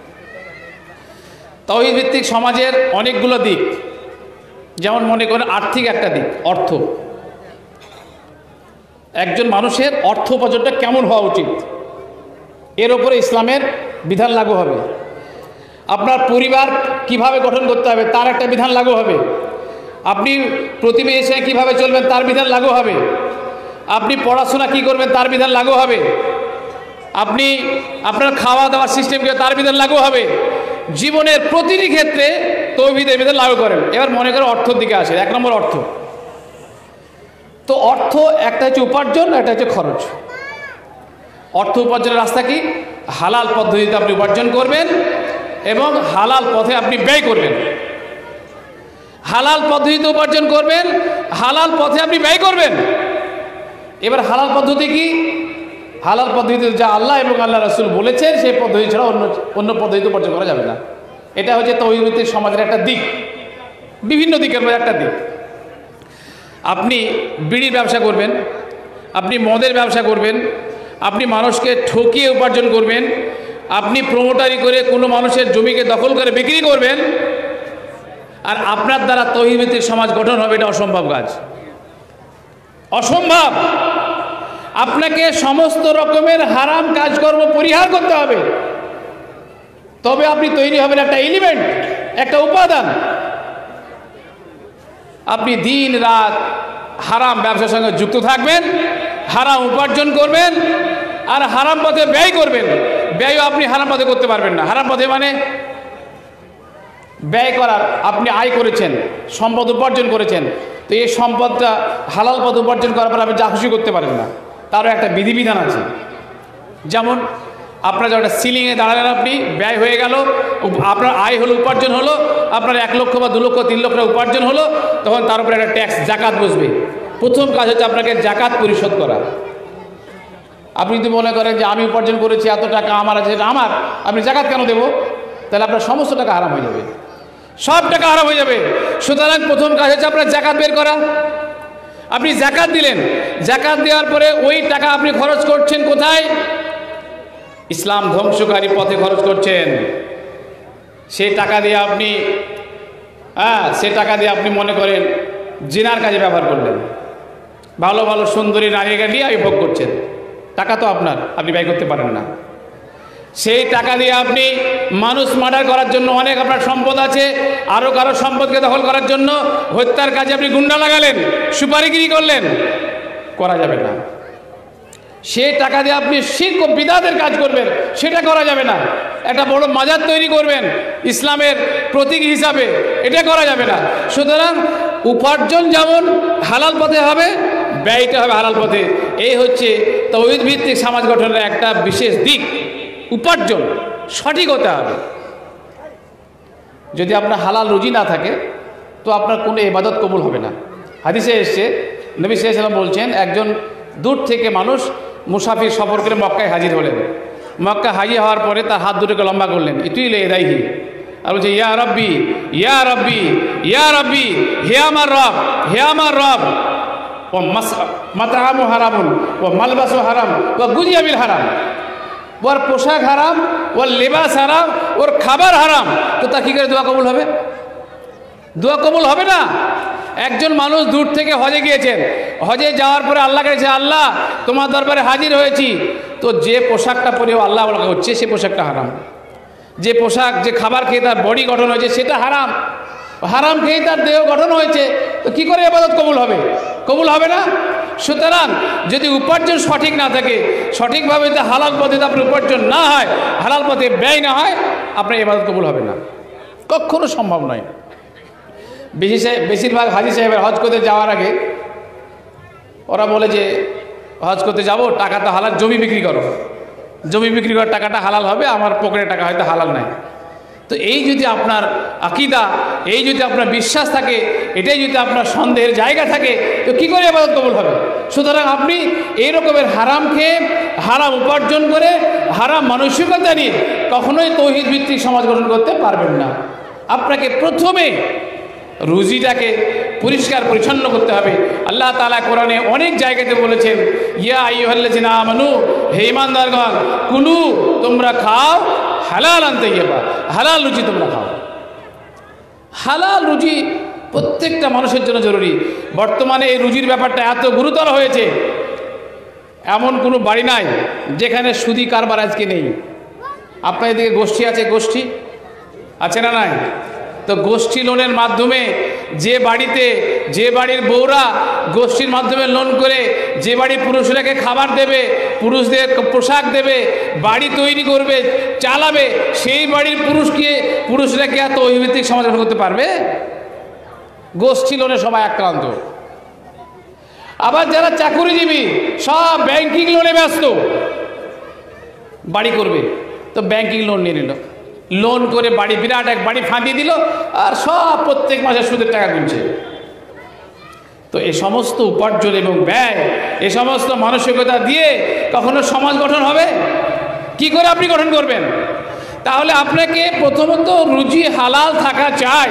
তাওহীদ ভিত্তিক সমাজের অনেকগুলো দিক, যেমন মনে করেন আর্থিক একটা দিক, অর্থ। একজন মানুষের অর্থ উপার্জনটা কেমন হওয়া উচিত, এর ওপরে ইসলামের বিধান লাগু হবে। আপনার পরিবার কিভাবে গঠন করতে হবে, তার একটা বিধান লাগু হবে। আপনি প্রতিবেশীর সঙ্গে কীভাবে চলবেন, তার বিধান লাগু হবে। আপনি পড়াশোনা কি করবেন, তার বিধান লাগু হবে। আপনি আপনার খাওয়া দাওয়ার সিস্টেম কি, তার বিধান লাগু হবে। জীবনের প্রতিটি ক্ষেত্রে তাওহীদের বিধান লাগু করেন। এবার মনে করেন অর্থের দিকে আসে। এক নম্বর অর্থ। তো অর্থ একটা হচ্ছে উপার্জন, একটা হচ্ছে খরচ। অর্থ উপার্জনের রাস্তা কি? হালাল পদ্ধতিতে আপনি উপার্জন করবেন এবং হালাল পথে আপনি ব্যয় করবেন। হালাল পদ্ধতিতে উপার্জন করবেন, হালাল পথে আপনি ব্যয় করবেন। এবার হালাল পদ্ধতি কি? হালাল পদ্ধতিতে যা আল্লাহ এবং আল্লাহ রাসূল বলেছেন সেই পদ্ধতি ছাড়া অন্য অন্য পদ্ধতিতে উপার্জন করা যাবে না। এটা হচ্ছে তাওহীদ ভিত্তিক সমাজের একটা দিক, বিভিন্ন দিকের মধ্যে একটা দিক। আপনি বিড়ির ব্যবসা করবেন, আপনি মদের ব্যবসা করবেন, আপনি মানুষকে ঠকিয়ে উপার্জন করবেন, আপনি প্রমোটারি করে কোনো মানুষের জমিকে দখল করে বিক্রি করবেন, আর আপনার দ্বারা তাওহীদ ভিত্তিক সমাজ গঠন হবে, এটা অসম্ভব কাজ, অসম্ভব। আপনাকে সমস্ত রকমের হারাম কাজকর্ম পরিহার করতে হবে, তবে আপনি তৈরি হবেন একটা এলিমেন্ট, একটা উপাদান। আপনি দিন রাত হারাম ব্যবসার সঙ্গে যুক্ত থাকবেন, হারাম উপার্জন করবেন আর হারাম পথে ব্যয় করবেন। ব্যয়ও আপনি হারাম পথে করতে পারবেন না। হারাম পথে মানে ব্যয় করার, আপনি আয় করেছেন, সম্পদ উপার্জন করেছেন, তো এই সম্পদটা হালাল পথে উপার্জন করার পর আপনি যা খুশি করতে পারেন না, তারও একটা বিধিবিধান আছে। যেমন আপনার যখন একটা সিলিংয়ে দাঁড়ালেন, আপনি ব্যয় হয়ে গেল, আপনার আয় হলো, উপার্জন হলো, আপনার এক লক্ষ বা দু লক্ষ তিন লক্ষ উপার্জন হলো, তখন তার উপরে একটা ট্যাক্স, জাকাত বসবে। প্রথম কাজ হচ্ছে আপনাকে জাকাত পরিশোধ করা। আপনি যদি মনে করেন যে আমি উপার্জন করেছি এত টাকা আমার আছে, এটা আমার, আপনি জাকাত কেন দেবো? তাহলে আপনার সমস্ত টাকা হারাম হয়ে যাবে, সব টাকা হারাম হয়ে যাবে। সুতরাং প্রথম কাজ হচ্ছে আপনার জাকাত বের করা। আপনি জাকাত দিলেন, জাকাত দেওয়ার পরে ওই টাকা আপনি খরচ করছেন কোথায়? ইসলাম ধ্বংসকারী পথে খরচ করছেন। সেই টাকা দিয়ে আপনি হ্যাঁ সে টাকা দিয়ে আপনি মনে করেন জিনার কাজে ব্যবহার করলেন, ভালো ভালো সুন্দরী নারীকে নিয়ে আপনি ভোগ করছেন, টাকা তো আপনার, আপনি ব্যয় করতে পারেন না। সেই টাকা দিয়ে আপনি মানুষ মার্ডার করার জন্য, অনেক আপনার সম্পদ আছে, আরও কারো সম্পদকে দখল করার জন্য হত্যার কাজে আপনি গুন্ডা লাগালেন, সুপারিগিরি করলেন, করা যাবে না। সেই টাকা দিয়ে আপনি শিরক ও বিদআতের কাজ করবেন, সেটা করা যাবে না। একটা বড় মাজার তৈরি করবেন ইসলামের প্রতীক হিসাবে, এটা করা যাবে না। সুতরাং উপার্জন যেমন হালাল পথে হবে, ব্যয়টা হবে হালাল পথে। এই হচ্ছে তাওহীদ ভিত্তিক সমাজ গঠনের একটা বিশেষ দিক। উপার্জন সঠিক হতে হবে। যদি আপনার হালাল রুজি না থাকে তো আপনার কোনো ইবাদত কবুল হবে না। হাদিসে এসছে, নবী সাল্লাল্লাহু আলাইহি ওয়াসাল্লাম বলছেন, একজন দূর থেকে মানুষ মুসাফির সফর করে মক্কায় হাজির হলেন। মক্কা হাজির হওয়ার পরে তার হাত দুটোকে লম্বা করলেন, ইতুইলে এদাইহি, আর বলছে ইয়া রব্বি ইয়া রব্বি ইয়া রব্বি, হে আমার রব, হে আমার রব। ও মাতামু হারামুন ও মালবাসু হারাম ও গুজিয়া বিল হারাম, ওর পোশাক হারাম, ওর লেবাস হারাম, ওর খাবার হারাম, তো তা কী করে দোয়া কবুল হবে? দোয়া কবুল হবে না। একজন মানুষ দূর থেকে হজে গিয়েছেন, হজে যাওয়ার পরে আল্লাহ কাছে, আল্লাহ তোমার দরবারে হাজির হয়েছি, তো যে পোশাকটা পরেও আল্লাহ বলা হচ্ছে সে পোশাকটা হারাম। যে পোশাক, যে খাবার খেয়ে তার বডি গঠন হয়েছে সেটা হারাম, হারাম খেয়ে তার দেহ গঠন হয়েছে, তো কী করে ইবাদত কবুল হবে? কবুল হবে না। সুতরাং যদি উপার্জন সঠিক না থাকে, সঠিকভাবে যদি হালাল পথে আপনার উপার্জন না হয়, হালাল পথে ব্যয় না হয়, আপনার ইবাদত কবুল হবে না, কখনো সম্ভব নয়। বেশি বেশিরভাগ হাজি সাহেবের হজ করতে যাওয়ার আগে ওরা বলে যে হজ করতে যাব, টাকা তো হালাল, জমি বিক্রি করো। জমি বিক্রি করার টাকাটা হালাল হবে, আমার পকেটের টাকা হয়তো হালাল নাই। তো এই যদি আপনার আকীদা, এই যদি আপনার বিশ্বাস থাকে, এটাই যদি আপনার সন্দেহের জায়গা থাকে, তো কী করে ইবাদত কবুল হবে? সুতরাং আপনি এই রকমের হারাম খেয়ে, হারাম উপার্জন করে, হারাম মানসিকতা নিয়ে কখনোই তৌহিদ ভিত্তিক সমাজ গঠন করতে পারবেন না। আপনাকে প্রথমে রুজিটাকে পরিষ্কার পরিচ্ছন্ন করতে হবে। আল্লাহ তাআলা কোরআনে অনেক জায়গাতে বলেছেন, ইয়া আইয়ুহাল্লাযিনা আমানু, হে ঈমানদারগণ, কুলু, তোমরা খাও, হালালান তাইয়্যিবা, হালাল রুজি তোমরা খাও। হালাল রুজি প্রত্যেকটা মানুষের জন্য জরুরি। বর্তমানে এই রুজির ব্যাপারটা এত গুরুতর হয়েছে, এমন কোনো বাড়ি নাই যেখানে সুদি কারবার আজকে নেই। আপনার এদিকে গোষ্ঠী আছে, গোষ্ঠী আছে না নাই? তো গোষ্ঠী লোনের মাধ্যমে যে বাড়িতে, যে বাড়ির বউরা গোষ্ঠীর মাধ্যমে লোন করে যে বাড়ির পুরুষরাকে খাবার দেবে, পুরুষদের পোশাক দেবে, বাড়ি তৈরি করবে, চালাবে, সেই বাড়ির পুরুষকে পুরুষরা কি এত তৌহিদভিত্তিক সমাজ গঠন করতে পারবে? গোষ্ঠী লোনে সবাই আক্রান্ত। আবার যারা চাকুরিজীবী সব ব্যাংকিং লোনে ব্যস্ত, বাড়ি করবে তো ব্যাংকিং লোন নিয়ে নিল, লোন করে বাড়ি, বিরাট এক বাড়ি ফাঁদিয়ে দিল, আর সব প্রত্যেক মাসে সুদের টাকা গুনছে। তো এই সমস্ত উপার্জন এবং ব্যয়, এ সমস্ত মানসিকতা দিয়ে কখনো সমাজ গঠন হবে? কি করে আপনি গঠন করবেন? তাহলে আপনাকে প্রথমত রুজি হালাল থাকা চাই।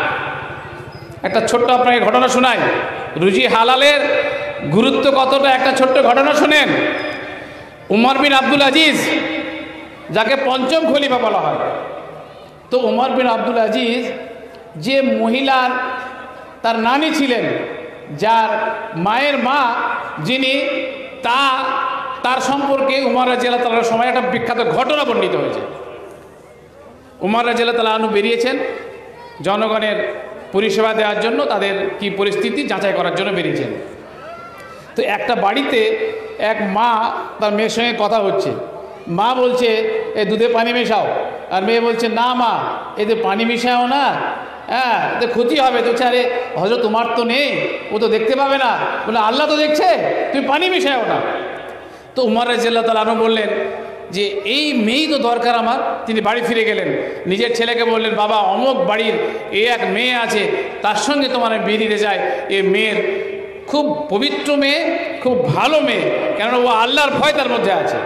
একটা ছোট্ট আপনাকে ঘটনা শোনাই, রুজি হালালের গুরুত্ব কতটা, একটা ছোট্ট ঘটনা শোনেন। উমর বিন আব্দুল আজিজ, যাকে পঞ্চম খলিফা বলা হয়, তো উমর বিন আব্দুল আজিজ যে মহিলার তার নানি ছিলেন, যার মায়ের মা যিনি, তা তার সম্পর্কে উমর রাদিয়াল্লাহু তাআলার সময় একটা বিখ্যাত ঘটনা বর্ণিত হয়েছে। উমর রাদিয়াল্লাহু তাআলা আনহু বেরিয়েছেন জনগণের পরিষেবা দেওয়ার জন্য, তাদের কি পরিস্থিতি যাচাই করার জন্য বেরিয়েছেন। তো একটা বাড়িতে এক মা তার মেয়ের সঙ্গে কথা হচ্ছে। মা বলছে, এ দুধে পানি মেশাও, আর মেয়ে বলছে, না মা, এতে পানি মিশাও না, হ্যাঁ এতে ক্ষতি হবে। তো আরে হযরত তোমার তো নেই, ও তো দেখতে পাবে না। বলে, আল্লাহ তো দেখছে, তুমি পানি মিশাও না। তো উমর রাদিয়াল্লাহু তাআলা আনহু বললেন যে এই মেয়েই তো দরকার আমার। তিনি বাড়ি ফিরে গেলেন, নিজের ছেলেকে বললেন, বাবা অমুক বাড়ির এই এক মেয়ে আছে, তার সঙ্গে তোমার বিয়ে দিতে চাই। এই মেয়ের খুব পবিত্র মেয়ে, খুব ভালো মেয়ে, কেননা ও আল্লাহর ভয় তার মধ্যে আছে।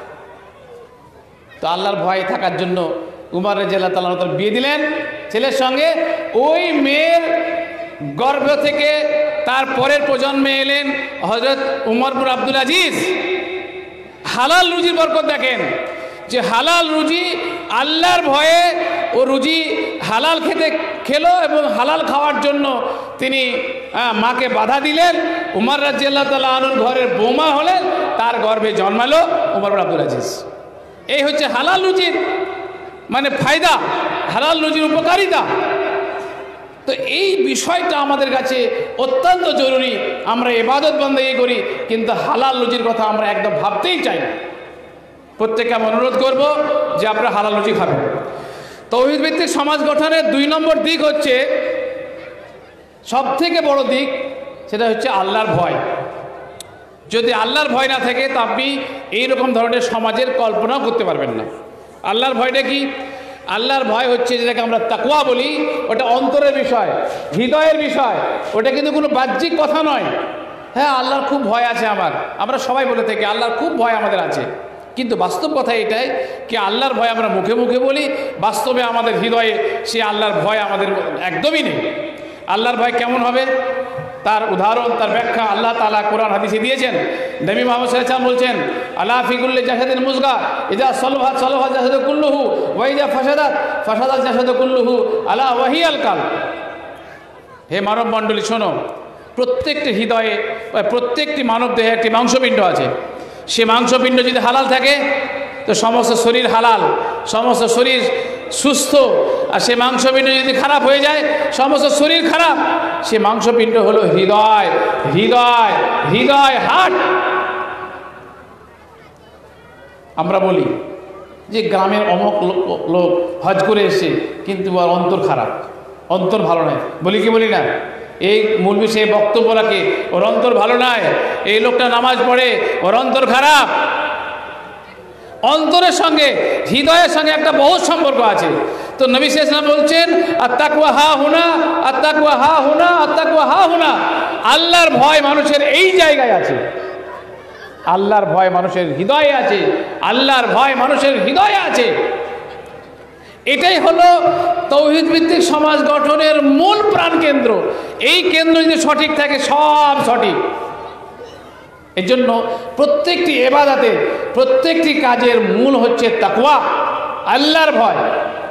তো আল্লাহর ভয় থাকার জন্য উমর রাদিয়াল্লাহু তাআলা তার বিয়ে দিলেন ছেলের সঙ্গে। ওই মেয়ের গর্ভ থেকে তার পরের প্রজন্মে এলেন হযরত উমর বিন আব্দুল আজিজ। হালাল রুজির বরকত দেখেন, যে হালাল রুজি, আল্লাহর ভয়ে ও রুজি হালাল খেতে খেলো এবং হালাল খাওয়ার জন্য তিনি মাকে বাধা দিলেন। উমর রাদিয়াল্লাহু তাআলা আনহুর ঘরের বৌমা হলেন, তার গর্ভে জন্মালো উমর বিন আব্দুল আজিজ। এই হচ্ছে হালাল রুজির মানে ফায়দা, হালাল রুজির উপকারিতা। তো এই বিষয়টা আমাদের কাছে অত্যন্ত জরুরি। আমরা ইবাদত বন্দেগী করি, কিন্তু হালাল রুজির কথা আমরা একদম ভাবতেই চাই না। প্রত্যেককে আমি অনুরোধ করব যে আপনারা হালাল রুজি খাবেন। তৌহিদ ভিত্তিক সমাজ গঠনের দুই নম্বর দিক হচ্ছে, সব থেকে বড় দিক, সেটা হচ্ছে আল্লাহর ভয়। যদি আল্লাহর ভয় না থাকে, তা আপনি এইরকম ধরনের সমাজের কল্পনাও করতে পারবেন না। আল্লাহর ভয়টা কি? আল্লাহর ভয় হচ্ছে যেটাকে আমরা তাকওয়া বলি, ওটা অন্তরের বিষয়, হৃদয়ের বিষয়, ওটা কিন্তু কোনো বাহ্যিক কথা নয়। হ্যাঁ, আল্লাহর খুব ভয় আছে আমার, আমরা সবাই বলে থাকি আল্লাহর খুব ভয় আমাদের আছে, কিন্তু বাস্তব কথা এটাই কি আল্লাহর ভয় আমরা মুখে মুখে বলি, বাস্তবে আমাদের হৃদয়ে সে আল্লাহর ভয় আমাদের একদমই নেই। আল্লাহর ভয় কেমন হবে তার উদাহরণ, তার ব্যাখ্যা আল্লাহ তাআলা কোরআন হাদিসে দিয়েছেন। নবী মুহাম্মদ সাল্লাল্লাহু আলাইহি ওয়াসাল্লাম বলছেন, আলা ফি কুল্লি জাসাদিন মুজগা, ইযা সালহাত সালহা জাসাদু কুল্লুহু ওয়া ইযা ফাসাদাত ফাসাদাত জাসাদু কুল্লুহু, আলা ওয়াহিয়াল কাল। হে মানব মণ্ডলী শোনো, প্রত্যেকটি হৃদয়ে, প্রত্যেকটি মানব দেহে একটি মাংসপিণ্ড আছে। সে মাংসপিণ্ড যদি হালাল থাকে তো সমস্ত শরীর হালাল, সমস্ত শরীর সুস্থ। আর সে মাংসপিণ্ড যদি খারাপ হয়ে যায়, সমস্ত শরীর খারাপ। সে মাংসপিণ্ড হলো হৃদয়, হৃদয়, হৃদয়, হার্ট। আমরা বলি যে গ্রামের অমুক লোক হজ করে এসে, কিন্তু ওর অন্তর খারাপ, অন্তর ভালো নয়। বলি কি বলি না? এই মৌলবি সে বক্তব্য রাখে, ওর অন্তর ভালো নয়। এই লোকটা নামাজ পড়ে, ওর অন্তর খারাপ। অন্তরের সঙ্গে হৃদয়ের সঙ্গে একটা বহুত সম্পর্ক আছে। তো নবী সাল্লাল্লাহু আলাইহি ওয়াসাল্লাম বলছেন আত্তাকওয়া হা হুনা, আত্তাকওয়া হা হুনা, আত্তাকওয়া হা হুনা। আল্লাহর ভয় মানুষের এই জায়গায় আছে, আল্লাহর ভয় মানুষের হৃদয়ে আছে, আল্লাহর ভয় মানুষের হৃদয়ে আছে। এটাই হলো তৌহিদ ভিত্তিক সমাজ গঠনের মূল প্রাণকেন্দ্র। এই কেন্দ্র যদি সঠিক থাকে সব সঠিক। এর জন্য প্রত্যেকটি ইবাদতে, প্রত্যেকটি কাজের মূল হচ্ছে তাকওয়া, আল্লাহর ভয়।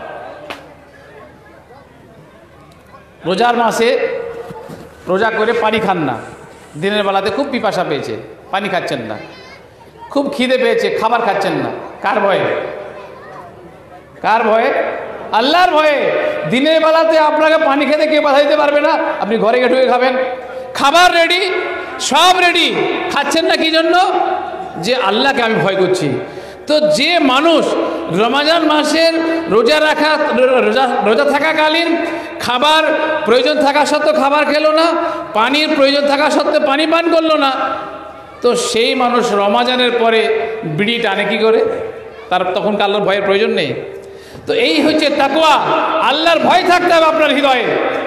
রোজার মাসে রোজা করে পানি খান না, দিনের বেলাতে খুব পিপাসা পেয়েছে, পানি খাচ্ছেন না, খুব খিদে পেয়েছে, খাবার খাচ্ছেন না, কার ভয়ে? কার ভয়ে? আল্লাহর ভয়ে। দিনের বেলাতে আপনাকে পানি খেতে কেউ বাধা দিতে পারবে না, আপনি ঘরে গিয়ে ঢুকে খাবেন। খাবার রেডি, সব রেডি, খাচ্ছেন না কি জন্য? যে আল্লাহকে আমি ভয় করছি। তো যে মানুষ রমজান মাসের রোজা রাখা রোজা রোজা থাকাকালীন খাবার প্রয়োজন থাকা সত্ত্বেও খাবার খেলো না, পানির প্রয়োজন থাকা সত্ত্বেও পানি পান করলো না, তো সেই মানুষ রমজানের পরে বিড়ি টানে কি করে? তার তখন আল্লাহর ভয়ের প্রয়োজন নেই। তো এই হচ্ছে তাকওয়া, আল্লাহর ভয় থাকতে হবে আপনার হৃদয়ে।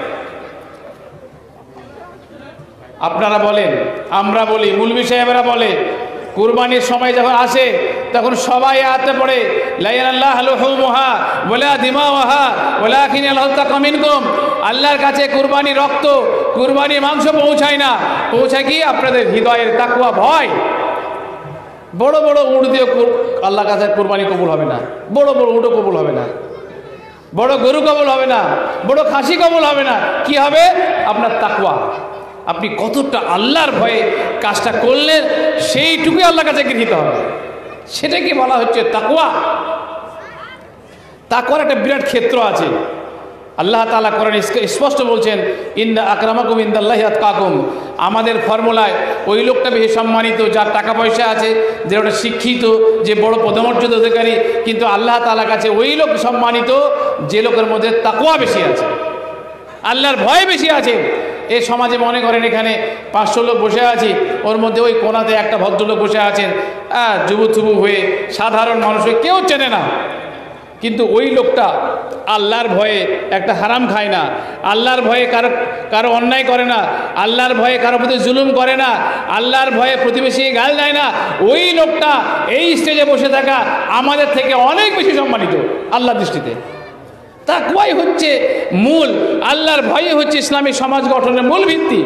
আপনারা বলেন, আমরা বলি, মুলবি সাহেবেরা বলে, কুরবানির সময় যখন আসে তখন সবাই আয়াতে পড়ে লা ইলাহা ইল্লাল্লাহু ওয়ালা দিমাওয়াহা ওয়ালাকিন আল্লাহু তাকামিনকুম। আল্লাহর কাছে কুরবানি রক্ত, কুরবানি মাংস পৌঁছায় না, পৌঁছায় কি? আপনাদের হৃদয়ের তাকওয়া, ভয়। বড় বড় উট দিয়ে আল্লাহর কাছে কুরবানি কবুল হবে না, বড় বড় উটও কবুল হবে না, বড় গরু কবুল হবে না, বড় খাসি কবুল হবে না। কি হবে? আপনার তাকওয়া। আপনি কতটা আল্লাহর ভয়ে কাজটা করলেন সেইটুকুই আল্লাহর কাছে গৃহীত হবে, সেটাকে বলা হচ্ছে তাকওয়া। তাকওয়ার একটা বিরাট ক্ষেত্র আছে। আল্লাহ তাআলা কোরআনে স্পষ্ট বলছেন ইন্না আকরামাকুম ইনদাল্লাহি আতকাকুম। আমাদের ফর্মুলায় ওই লোকটা বেশি সম্মানিত যার টাকা পয়সা আছে, যে ওটা শিক্ষিত, যে বড় পদমর্যাদা অধিকারী, কিন্তু আল্লাহ তাআলার কাছে ওই লোক সম্মানিত যে লোকের মধ্যে তাকওয়া বেশি আছে, আল্লাহর ভয় বেশি আছে। এই সমাজে মনে করেন এখানে পাঁচশো লোক বসে আছি, ওর মধ্যে ওই কোনাতে একটা ভদ্রলোক বসে আছেন, হ্যাঁ, যুবুথুবু হয়ে, সাধারণ মানুষ হয়ে, কেউ চেনে না, কিন্তু ওই লোকটা আল্লাহর ভয়ে একটা হারাম খায় না, আল্লাহর ভয়ে কারো কারো অন্যায় করে না, আল্লাহর ভয়ে কারো প্রতি জুলুম করে না, আল্লাহর ভয়ে প্রতিবেশী গাল দেয় না। ওই লোকটা এই স্টেজে বসে থাকা আমাদের থেকে অনেক বেশি সম্মানিত আল্লাহর দৃষ্টিতে। তাকওয়াই হচ্ছে মূল, আল্লাহর ভয় হচ্ছে ইসলামী সমাজ গঠনের মূল ভিত্তি।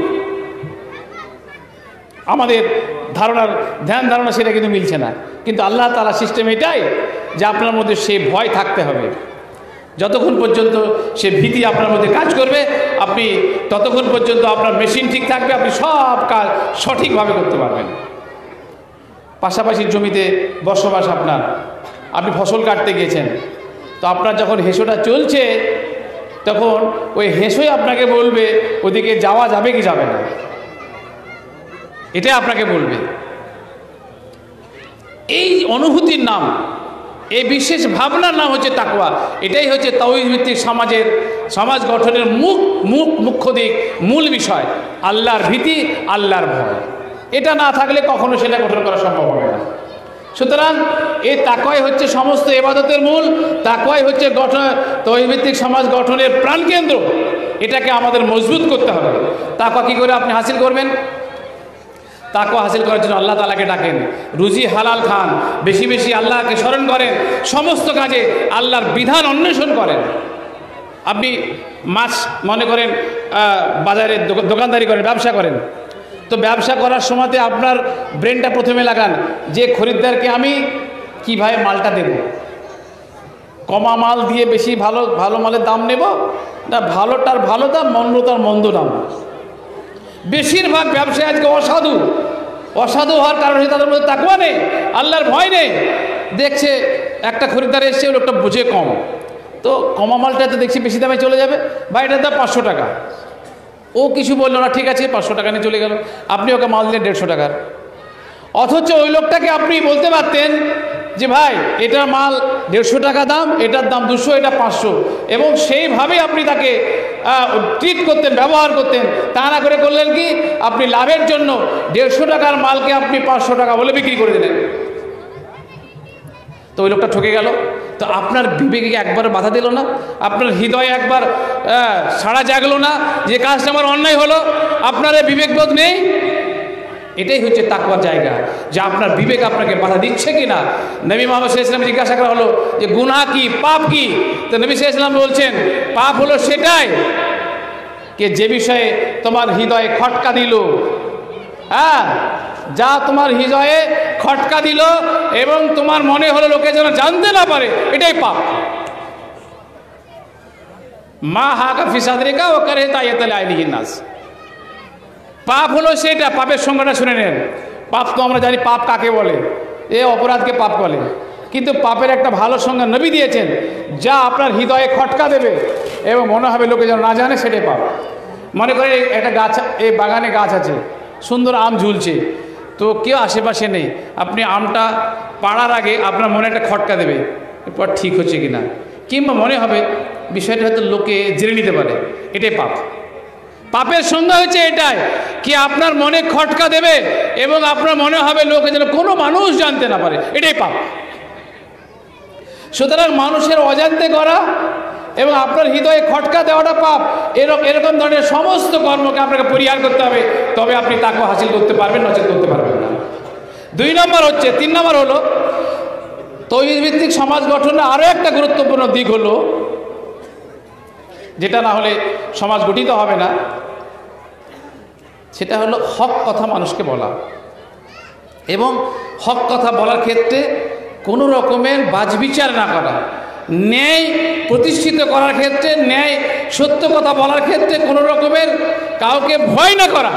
আমাদের ধারণার ধ্যান ধারণা সেটা কিন্তু মিলছে না, কিন্তু আল্লাহ তাআলা সিস্টেম এটাই যে আপনার মধ্যে সে ভয় থাকতে হবে। যতক্ষণ পর্যন্ত সে ভীতি আপনার মধ্যে কাজ করবে, আপনি ততক্ষণ পর্যন্ত আপনার মেশিন ঠিক থাকবে, আপনি সব কাজ সঠিকভাবে করতে পারবেন। পাশাপাশি জমিতে বসবাস আপনার, আপনি ফসল কাটতে গিয়েছেন, তো আপনার যখন হেঁসোটা চলছে তখন ওই হেঁসোই আপনাকে বলবে ওদিকে যাওয়া যাবে কি যাবে না, এটাই আপনাকে বলবে। এই অনুভূতির নাম, এই বিশেষ ভাবনার নাম হচ্ছে তাকওয়া। এটাই হচ্ছে তাওহীদ ভিত্তিক সমাজের সমাজ গঠনের মুখ মুখ মুখ্য দিক, মূল বিষয় আল্লাহর ভীতি, আল্লাহর ভয়। এটা না থাকলে কখনো সেটা গঠন করা সম্ভব হবে না। সুতরাং এই তাকওয়াই হচ্ছে সমস্ত ইবাদতের মূল, তাকওয়াই হচ্ছে গঠন তাওহীদ ভিত্তিক সমাজ গঠনের প্রাণকেন্দ্র। এটাকে আমাদের মজবুত করতে হবে। তাকওয়া কী করে আপনি হাসিল করবেন? তাকওয়া হাসিল করার জন্য আল্লাহ তাআলাকে ডাকেন, রুজি হালাল খান, বেশি বেশি আল্লাহকে স্মরণ করেন, সমস্ত কাজে আল্লাহর বিধান অন্বেষণ করেন। আপনি মাছ মনে করেন বাজারে দোকানদারি করেন, ব্যবসা করেন, তো ব্যবসা করার সময়তে আপনার ব্রেনটা প্রথমে লাগান যে খরিদ্দারকে আমি কীভাবে মালটা দেব, কমা মাল দিয়ে বেশি ভালো ভালো মালের দাম নেব না ভালোটার ভালো দাম, মন্দটার মন্দ দাম। বেশিরভাগ ব্যবসায় আজকে অসাধু, অসাধু হওয়ার কারণে তাদের মধ্যে তাকওয়া নেই, আল্লাহর ভয় নেই। দেখছে একটা খরিদ্দার এসছে, লোকটা বুঝে কম, তো কমা মালটাতে দেখছি বেশি দামে চলে যাবে, বা এটার দাম পাঁচশো টাকা, ও কিছু বললো না, ঠিক আছে পাঁচশো টাকা নিয়ে চলে গেল, আপনি ওকে মাল দিলেন দেড়শো টাকার। অথচ ওই লোকটাকে আপনি বলতে পারতেন যে ভাই এটার মাল দেড়শো টাকা দাম, এটার দাম দুশো, এটা পাঁচশো, এবং সেইভাবেই আপনি তাকে ট্রিট করতেন, ব্যবহার করতেন। তা না করে করলেন কি, আপনি লাভের জন্য দেড়শো টাকার মালকে আপনি পাঁচশো টাকা বলে বিক্রি করে দিলেন। তো ওই লোকটা ঠকে গেল। তো আপনার বিবেকে একবার বাধা দিল না? আপনার হৃদয়ে একবার সাড়া জাগলো না যে কাজটা আমার অন্যায় হলো? আপনার বিবেকবোধ নেই? এটাই হচ্ছে তাকওয়ার জায়গা, যে আপনার বিবেক আপনাকে বাধা দিচ্ছে কিনা। নবী মুহাম্মদ সাল্লাল্লাহু আলাইহি ওয়াসাল্লাম জিজ্ঞাসা করা হলো যে গুনাহ কি, পাপ কি? তো নবী সাল্লাল্লাহু আলাইহি ওয়াসাল্লাম বলছেন পাপ হলো সেটাই কে যে বিষয়ে তোমার হৃদয়ে খটকা দিল, হ্যাঁ, যা তোমার হৃদয়ে খটকা দিল এবং তোমার মনে হলো লোকে যেন জানতে না পারে, এটাই পাপ। মা হাকা ফি সাদরিকা ওয়া কারিহতা আইয়াতাল আইলিহিন নাস। পাপ হলো সেটা। পাপের সংজ্ঞাটা শুনে নেন। পাপ তো আমরা জানি পাপ কাকে বলে, এ অপরাধকে পাপ বলে, কিন্তু পাপের একটা ভালো সংজ্ঞা নবী দিয়েছেন, যা আপনার হৃদয়ে খটকা দেবে এবং মনে হবে লোকে যেন না জানে, সেটাই পাপ। মনে করে একটা গাছ, এই বাগানে গাছ আছে, সুন্দর আম ঝুলছে, তো কেউ আশেপাশে নেই, আপনি আমটা পাড়ার আগে আপনার মনে একটা খটকা দেবে, এরপর ঠিক হচ্ছে কিনা, কিংবা মনে হবে বিষয়টা হয়তো লোকে জেনে নিতে পারে, এটাই পাপ। পাপের সংজ্ঞা হচ্ছে এটাই, কি আপনার মনে খটকা দেবে এবং আপনার মনে হবে লোকে যেন কোনো মানুষ জানতে না পারে, এটাই পাপ। সুতরাং মানুষের অজান্তে করা এবং আপনার হৃদয়ে খটকা দেওয়াটা পাপ। এরকম এরকম ধরনের সমস্ত কর্মকে আপনাকে পরিহার করতে হবে, তবে আপনি তাকওয়া হাসিল করতে পারবেন, নচেত করতে পারবেন না। দুই নম্বর হচ্ছে, তিন নম্বর হলো তৌহিদ ভিত্তিক সমাজ গঠনের আরও একটা গুরুত্বপূর্ণ দিক হলো, যেটা না হলে সমাজ গঠিত হবে না, সেটা হলো হক কথা মানুষকে বলা এবং হক কথা বলার ক্ষেত্রে কোনো রকমের বাজবিচার না করা, ন্যায় প্রতিষ্ঠিত করার ক্ষেত্রে, ন্যায় সত্য কথা বলার ক্ষেত্রে কোনো রকমের কাউকে ভয় না করা,